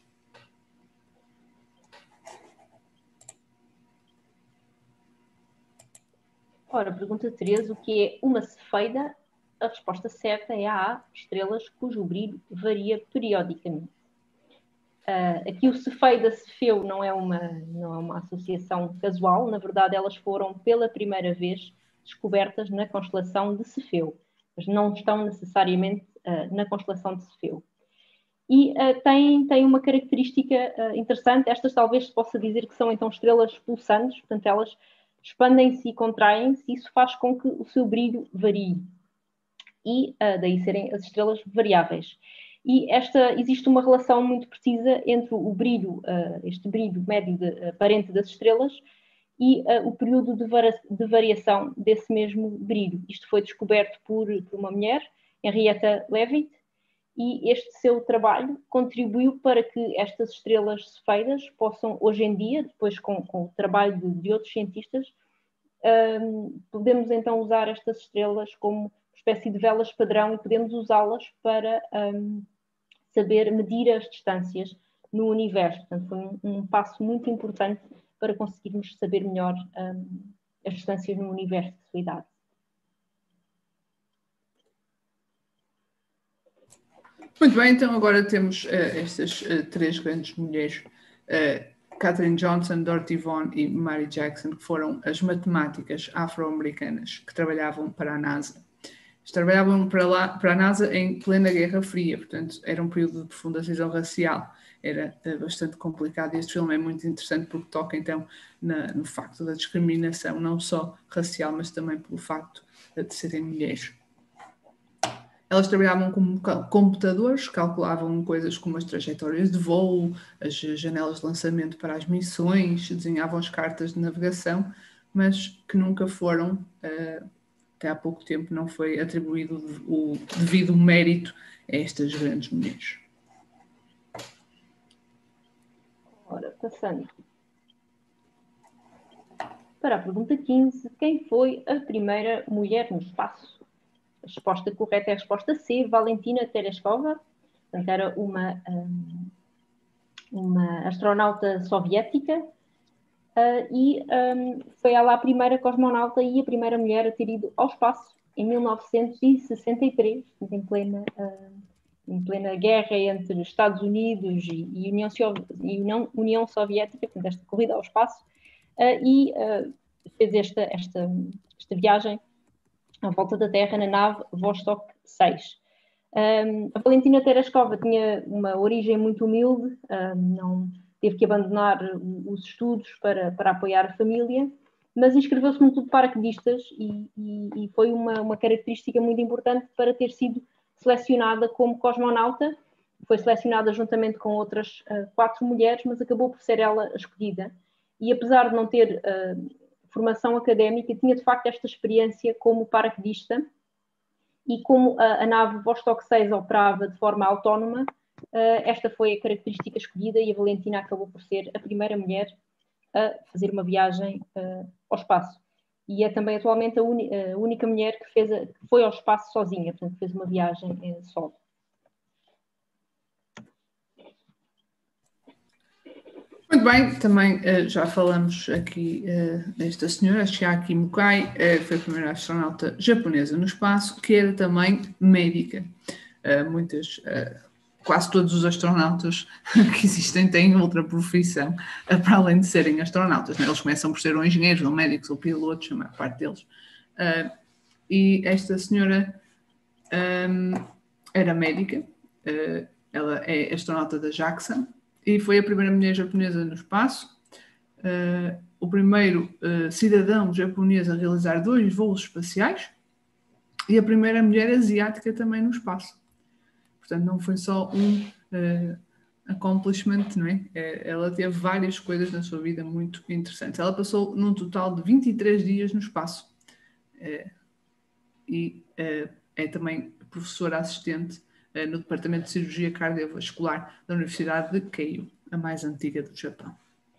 Ora, pergunta treze, o que é uma cefeida? A resposta certa é A, estrelas cujo brilho varia periodicamente. Uh, aqui o Cefeida-Cefeu não é uma, não é uma associação casual, na verdade elas foram pela primeira vez descobertas na constelação de Cefeu, mas não estão necessariamente uh, na constelação de Cefeu. E uh, tem, tem uma característica uh, interessante, estas talvez se possa dizer que são então estrelas pulsantes, portanto elas expandem-se e contraem-se, e isso faz com que o seu brilho varie, e uh, daí serem as estrelas variáveis. E esta, existe uma relação muito precisa entre o brilho, uh, este brilho médio de, aparente das estrelas e uh, o período de, de variação desse mesmo brilho. Isto foi descoberto por, por uma mulher, Henrietta Leavitt, e este seu trabalho contribuiu para que estas estrelas cefeidas possam, hoje em dia, depois com, com o trabalho de, de outros cientistas, um, podemos então usar estas estrelas como espécie de velas padrão e podemos usá-las para um, saber medir as distâncias no universo. Portanto, foi um, um passo muito importante para conseguirmos saber melhor um, as distâncias no universo de sua idade. Muito bem, então agora temos uh, estas uh, três grandes mulheres, uh, Katherine Johnson, Dorothy Vaughan e Mary Jackson, que foram as matemáticas afro-americanas que trabalhavam para a NASA. Trabalhavam para, lá, para a NASA em plena Guerra Fria, portanto era um período de profunda cisão racial, era uh, bastante complicado, e este filme é muito interessante porque toca então na, no facto da discriminação, não só racial, mas também pelo facto uh, de serem mulheres. Elas trabalhavam como computadores, calculavam coisas como as trajetórias de voo, as janelas de lançamento para as missões, desenhavam as cartas de navegação, mas que nunca foram... Uh, até há pouco tempo não foi atribuído o devido mérito a estas grandes mulheres. Ora, passando para a pergunta quinze, quem foi a primeira mulher no espaço? A resposta correta é a resposta C, Valentina Tereshkova. Portanto, era uma, uma astronauta soviética. Uh, e um, foi ela a primeira cosmonauta e a primeira mulher a ter ido ao espaço em mil novecentos e sessenta e três, em plena, uh, em plena guerra entre Estados Unidos e, e, União, e União, União Soviética, portanto, esta corrida ao espaço, uh, e uh, fez esta, esta, esta viagem à volta da Terra na nave Vostok seis. Um, a Valentina Tereshkova tinha uma origem muito humilde, um, não... teve que abandonar os estudos para, para apoiar a família, mas inscreveu-se no clube de paraquedistas e, e, e foi uma, uma característica muito importante para ter sido selecionada como cosmonauta. Foi selecionada juntamente com outras uh, quatro mulheres, mas acabou por ser ela a escolhida. e apesar de não ter uh, formação académica, tinha de facto esta experiência como paraquedista, e como a, a nave Vostok seis operava de forma autónoma, uh, esta foi a característica escolhida e a Valentina acabou por ser a primeira mulher a fazer uma viagem uh, ao espaço. E é também atualmente a, a única mulher que, fez a, que foi ao espaço sozinha, portanto fez uma viagem uh, solo. Muito bem, também uh, já falamos aqui uh, desta senhora, Chiaki Mukai, uh, foi a primeira astronauta japonesa no espaço, que era também médica. Uh, muitas, uh, quase todos os astronautas que existem têm outra profissão, uh, para além de serem astronautas, né? Eles começam por ser ou engenheiros, ou médicos, ou pilotos, a maior parte deles. Uh, e esta senhora um, era médica, uh, ela é astronauta da JAXA, e foi a primeira mulher japonesa no espaço, uh, o primeiro uh, cidadão japonês a realizar dois voos espaciais e a primeira mulher asiática também no espaço. Portanto, não foi só um uh, accomplishment, não é? Ela teve várias coisas na sua vida muito interessantes. Ela passou num total de vinte e três dias no espaço uh, e uh, é também professora assistente no Departamento de Cirurgia Cardiovascular da Universidade de Keio, a mais antiga do Japão.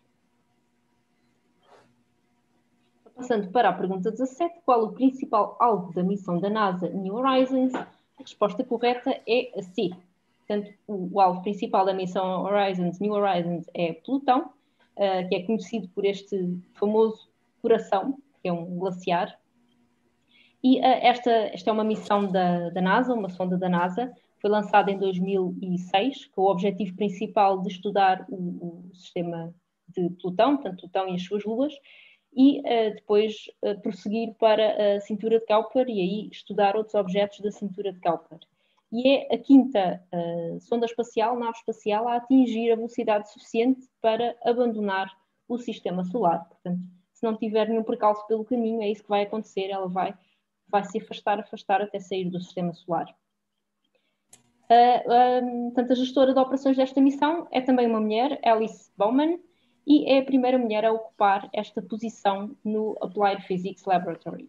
Passando para a pergunta dezassete, qual o principal alvo da missão da NASA New Horizons? A resposta correta é a C. Portanto, o, o alvo principal da missão Horizons, New Horizons é Plutão, uh, que é conhecido por este famoso coração, que é um glaciar. E uh, esta, esta é uma missão da, da NASA, uma sonda da NASA. Foi lançada em dois mil e seis, com o objetivo principal de estudar o, o sistema de Plutão, portanto, Plutão e as suas luas, e uh, depois uh, prosseguir para a cintura de Kuiper e aí estudar outros objetos da cintura de Kuiper. E é a quinta uh, sonda espacial, nave espacial, a atingir a velocidade suficiente para abandonar o sistema solar. Portanto, se não tiver nenhum percalço pelo caminho, é isso que vai acontecer, ela vai, vai se afastar, afastar até sair do sistema solar. Uh, um, portanto, a gestora de operações desta missão é também uma mulher, Alice Bowman, e é a primeira mulher a ocupar esta posição no Applied Physics Laboratory.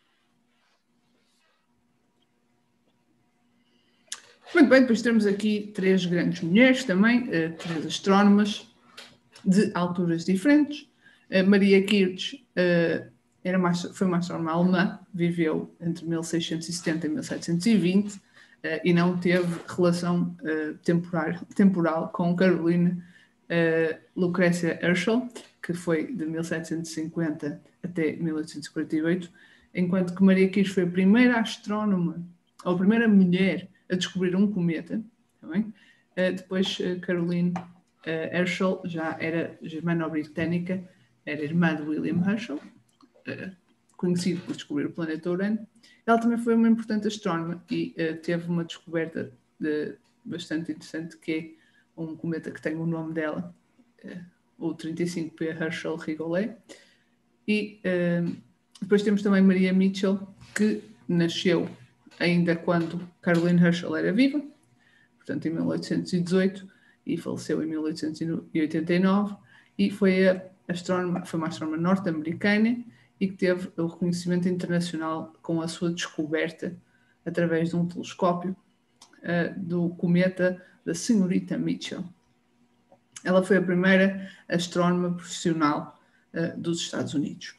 Muito bem, depois temos aqui três grandes mulheres também, uh, três astrónomas de alturas diferentes. Uh, Maria Kirch uh, era uma, foi uma astrónoma alemã, viveu entre mil seiscentos e setenta e mil setecentos e vinte, Uh, e não teve relação uh, temporal, temporal com Caroline uh, Lucretia Herschel, que foi de mil setecentos e cinquenta até mil oitocentos e quarenta e oito, enquanto que Maria Kirch foi a primeira astrónoma, ou a primeira mulher a descobrir um cometa. Tá bem? Uh, depois uh, Caroline uh, Herschel já era germano-britânica, era irmã de William Herschel, uh, conhecido por descobrir o planeta Urano. Ela também foi uma importante astrónoma e uh, teve uma descoberta de, bastante interessante, que é um cometa que tem o nome dela, uh, o trinta e cinco P Herschel-Rigollet. E uh, depois temos também Maria Mitchell, que nasceu ainda quando Caroline Herschel era viva, portanto em mil oitocentos e dezoito, e faleceu em mil oitocentos e oitenta e nove, e foi, a astrónoma, foi uma astrónoma norte-americana e que teve o reconhecimento internacional com a sua descoberta através de um telescópio uh, do cometa da senhorita Mitchell. Ela foi a primeira astrónoma profissional uh, dos Estados Unidos.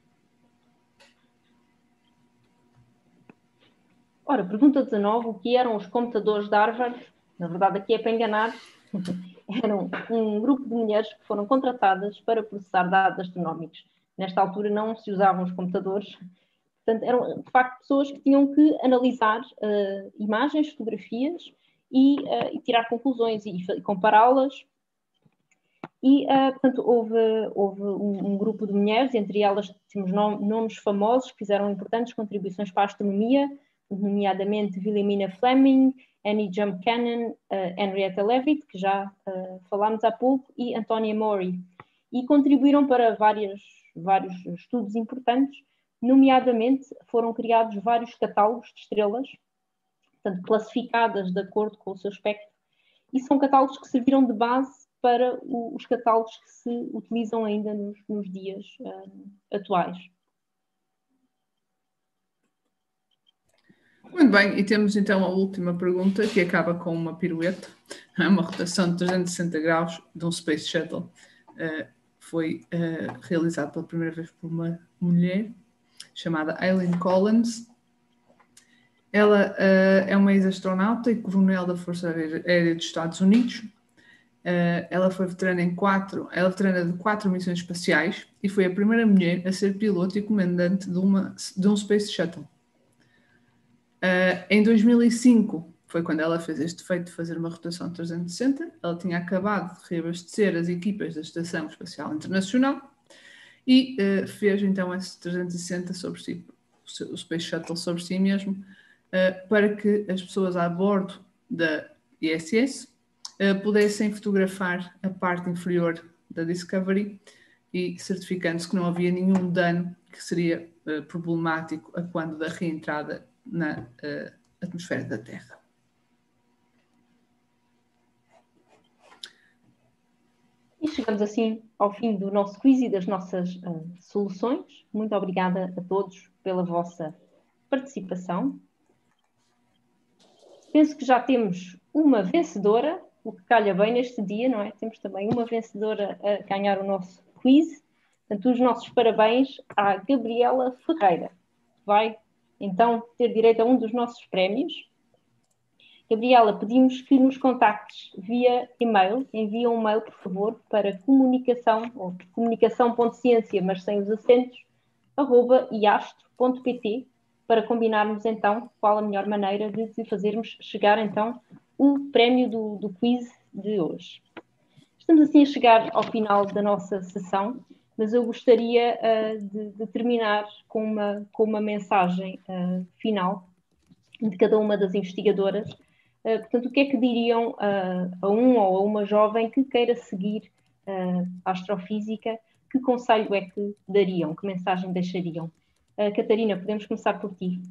Ora, pergunta dezanove, o que eram os computadores de Harvard? Na verdade, aqui é para enganar. Eram um grupo de mulheres que foram contratadas para processar dados astronómicos. Nesta altura não se usavam os computadores, portanto eram de facto pessoas que tinham que analisar uh, imagens, fotografias e, uh, e tirar conclusões e, e compará-las. E, uh, portanto, houve, houve um, um grupo de mulheres, entre elas temos nomes famosos que fizeram importantes contribuições para a astronomia, nomeadamente Wilhelmina Fleming, Annie Jump Cannon, uh, Henrietta Leavitt, que já uh, falámos há pouco, e Antonia Maury. E contribuíram para várias vários estudos importantes, nomeadamente foram criados vários catálogos de estrelas, portanto, classificadas de acordo com o seu espectro, e são catálogos que serviram de base para o, os catálogos que se utilizam ainda nos, nos dias uh, atuais. Muito bem, e temos então a última pergunta, que acaba com uma pirueta, uma rotação de trezentos e sessenta graus de um Space Shuttle. Uh, foi uh, realizado pela primeira vez por uma mulher, chamada Eileen Collins. Ela uh, é uma ex-astronauta e coronel da Força Aérea dos Estados Unidos. Uh, ela foi veterana em quatro, ela é veterana de quatro missões espaciais e foi a primeira mulher a ser piloto e comandante de, uma, de um Space Shuttle. Uh, em dois mil e cinco foi quando ela fez este feito de fazer uma rotação de trezentos e sessenta. Ela tinha acabado de reabastecer as equipas da Estação Espacial Internacional e uh, fez então esse trezentos e sessenta sobre si, o Space Shuttle sobre si mesmo, uh, para que as pessoas a bordo da I S S uh, pudessem fotografar a parte inferior da Discovery e certificando-se que não havia nenhum dano que seria uh, problemático a quando da reentrada na uh, atmosfera da Terra. E chegamos assim ao fim do nosso quiz e das nossas uh, soluções. Muito obrigada a todos pela vossa participação. Penso que já temos uma vencedora, o que calha bem neste dia, não é? Temos também uma vencedora a ganhar o nosso quiz. Portanto, os nossos parabéns à Gabriela Ferreira. Vai então ter direito a um dos nossos prémios. Gabriela, pedimos que nos contactes via e-mail. Envia um e-mail, por favor, para comunicação, ou comunicação.ciência, mas sem os acentos, arroba iastro ponto pt, para combinarmos então qual a melhor maneira de te fazermos chegar então o prémio do, do quiz de hoje. Estamos assim a chegar ao final da nossa sessão, mas eu gostaria uh, de, de terminar com uma, com uma mensagem uh, final de cada uma das investigadoras. Uh, portanto, o que é que diriam uh, a um ou a uma jovem que queira seguir uh, a astrofísica? Que conselho é que dariam? Que mensagem deixariam? Uh, Catarina, podemos começar por ti.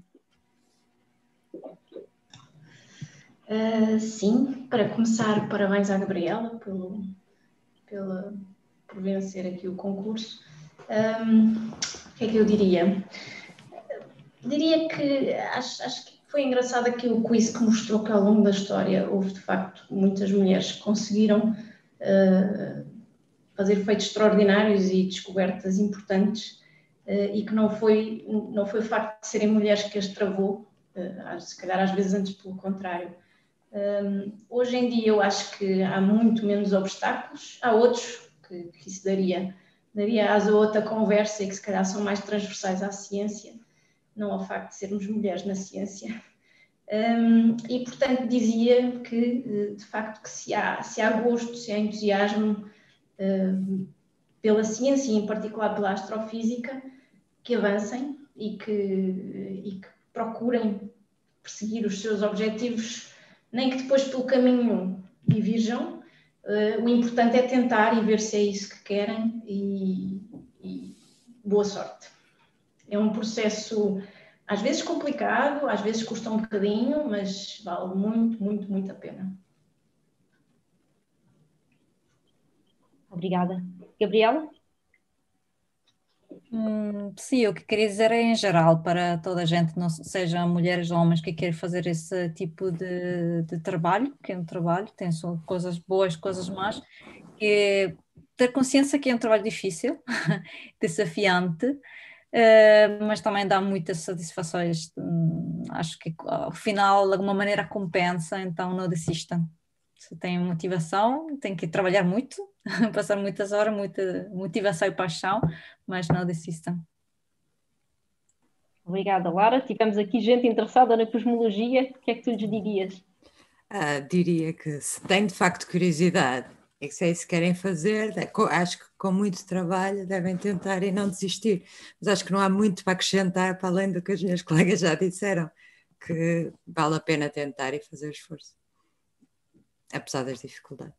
Uh, sim, para começar, parabéns à Gabriela pelo, pela, por vencer aqui o concurso. Um, o que é que eu diria? Diria que acho, acho que foi engraçado aqui o quiz que mostrou que ao longo da história houve de facto muitas mulheres que conseguiram uh, fazer feitos extraordinários e descobertas importantes uh, e que não foi, não foi o facto de serem mulheres que as travou, uh, se calhar às vezes antes pelo contrário. Um, hoje em dia eu acho que há muito menos obstáculos, há outros que, que isso daria, daria asa a outra conversa e que se calhar são mais transversais à ciência, não ao facto de sermos mulheres na ciência. Um, e portanto dizia que de facto que se há, se há gosto, se há entusiasmo uh, pela ciência e em particular pela astrofísica, que avancem e que, e que procurem perseguir os seus objetivos, nem que depois pelo caminho divirjam. Uh, o importante é tentar e ver se é isso que querem e, e boa sorte. É um processo às vezes complicado, às vezes custa um bocadinho, mas vale muito, muito, muito a pena. Obrigada. Gabriela? Hum, sim, o que queria dizer é em geral, para toda a gente, não sejam mulheres ou homens que querem fazer esse tipo de, de trabalho, que é um trabalho, tem só coisas boas, coisas más, e ter consciência que é um trabalho difícil, desafiante, uh, mas também dá muitas satisfações. Hum, acho que ao final, de alguma maneira, compensa, então não desistam. Se tem motivação, tem que trabalhar muito, passar muitas horas, muita motivação e paixão, mas não desistam. Obrigada, Lara. Tivemos aqui gente interessada na cosmologia. O que é que tu lhes dirias? Ah, diria que se têm de facto curiosidade e que se é isso que querem fazer, acho que com muito trabalho devem tentar e não desistir. Mas acho que não há muito para acrescentar para além do que as minhas colegas já disseram, que vale a pena tentar e fazer esforço, apesar das dificuldades.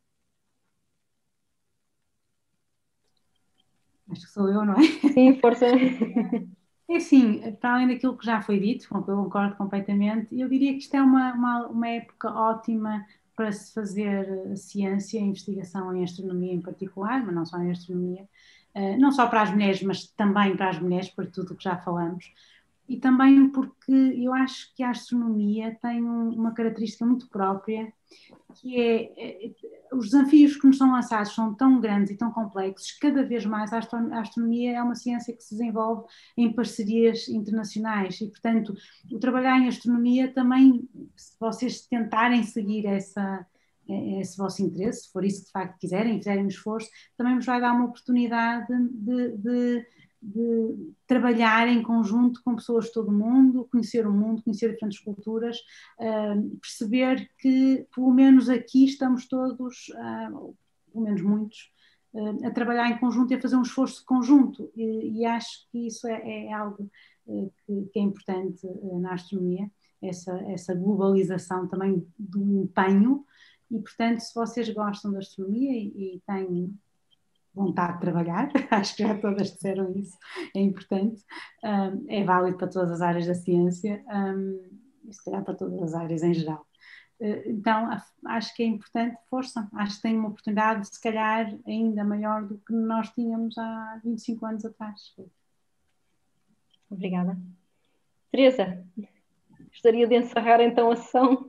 Acho que sou eu, não é? Sim, força. É assim, para além daquilo que já foi dito, com que eu concordo completamente, eu diria que isto é uma, uma, uma época ótima para se fazer ciência, investigação em astronomia em particular, mas não só em astronomia, uh, não só para as mulheres, mas também para as mulheres, por tudo o que já falamos, e também porque eu acho que a astronomia tem um, uma característica muito própria, que é, é, os desafios que nos são lançados são tão grandes e tão complexos, cada vez mais a astronomia é uma ciência que se desenvolve em parcerias internacionais e, portanto, o trabalhar em astronomia também, se vocês tentarem seguir essa, esse vosso interesse, se for isso que de facto quiserem, fizerem um esforço, também vos vai dar uma oportunidade de, de de trabalhar em conjunto com pessoas de todo o mundo, conhecer o mundo, conhecer diferentes culturas, uh, perceber que, pelo menos aqui, estamos todos, uh, pelo menos muitos, uh, a trabalhar em conjunto e a fazer um esforço conjunto, e, e acho que isso é, é algo uh, que, que é importante uh, na astronomia, essa, essa globalização também do empenho, e, portanto, se vocês gostam da astronomia e, e têm vontade de trabalhar, acho que já todas disseram isso, é importante, um, é válido para todas as áreas da ciência, um, e se calhar para todas as áreas em geral. Uh, então, acho que é importante, força, acho que tem uma oportunidade, se calhar, ainda maior do que nós tínhamos há vinte e cinco anos atrás. Obrigada. Teresa, gostaria de encerrar então a sessão.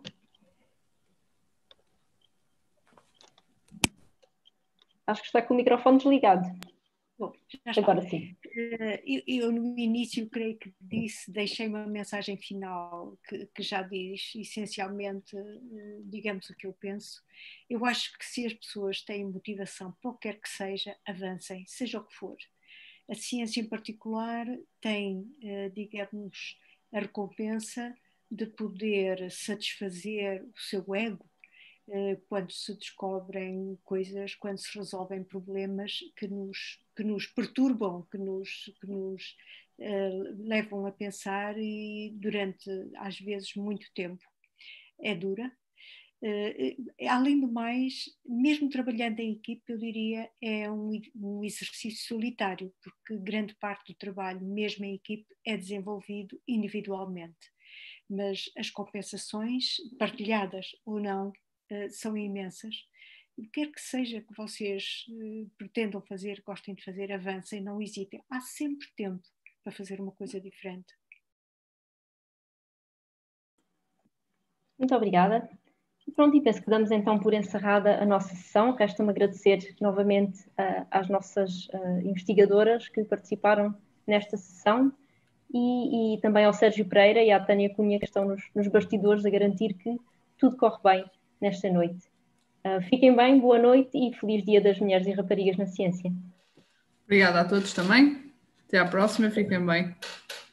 Acho que está com o microfone desligado. Bom, agora sim. Eu, eu no início creio que disse, deixei uma mensagem final que, que já diz essencialmente, digamos, o que eu penso. Eu acho que se as pessoas têm motivação, qualquer que seja, avancem, seja o que for. A ciência em particular tem, digamos, a recompensa de poder satisfazer o seu ego quando se descobrem coisas, quando se resolvem problemas que nos, que nos perturbam, que nos, que nos uh, levam a pensar e durante, às vezes, muito tempo. É dura. Uh, além do mais, mesmo trabalhando em equipe, eu diria, é um, um exercício solitário, porque grande parte do trabalho, mesmo em equipe, é desenvolvido individualmente. Mas as compensações, partilhadas ou não, Uh, são imensas. O que quer que seja que vocês uh, pretendam fazer, gostem de fazer, avancem, não hesitem. Há sempre tempo para fazer uma coisa diferente. Muito obrigada. Pronto, e penso que damos então por encerrada a nossa sessão. Resta-me agradecer novamente uh, às nossas uh, investigadoras que participaram nesta sessão e, e também ao Sérgio Pereira e à Tânia Cunha, que estão nos, nos bastidores a garantir que tudo corre bem nesta noite. Uh, fiquem bem, boa noite e feliz Dia das Mulheres e Raparigas na Ciência. Obrigada a todos também. Até à próxima, fiquem bem.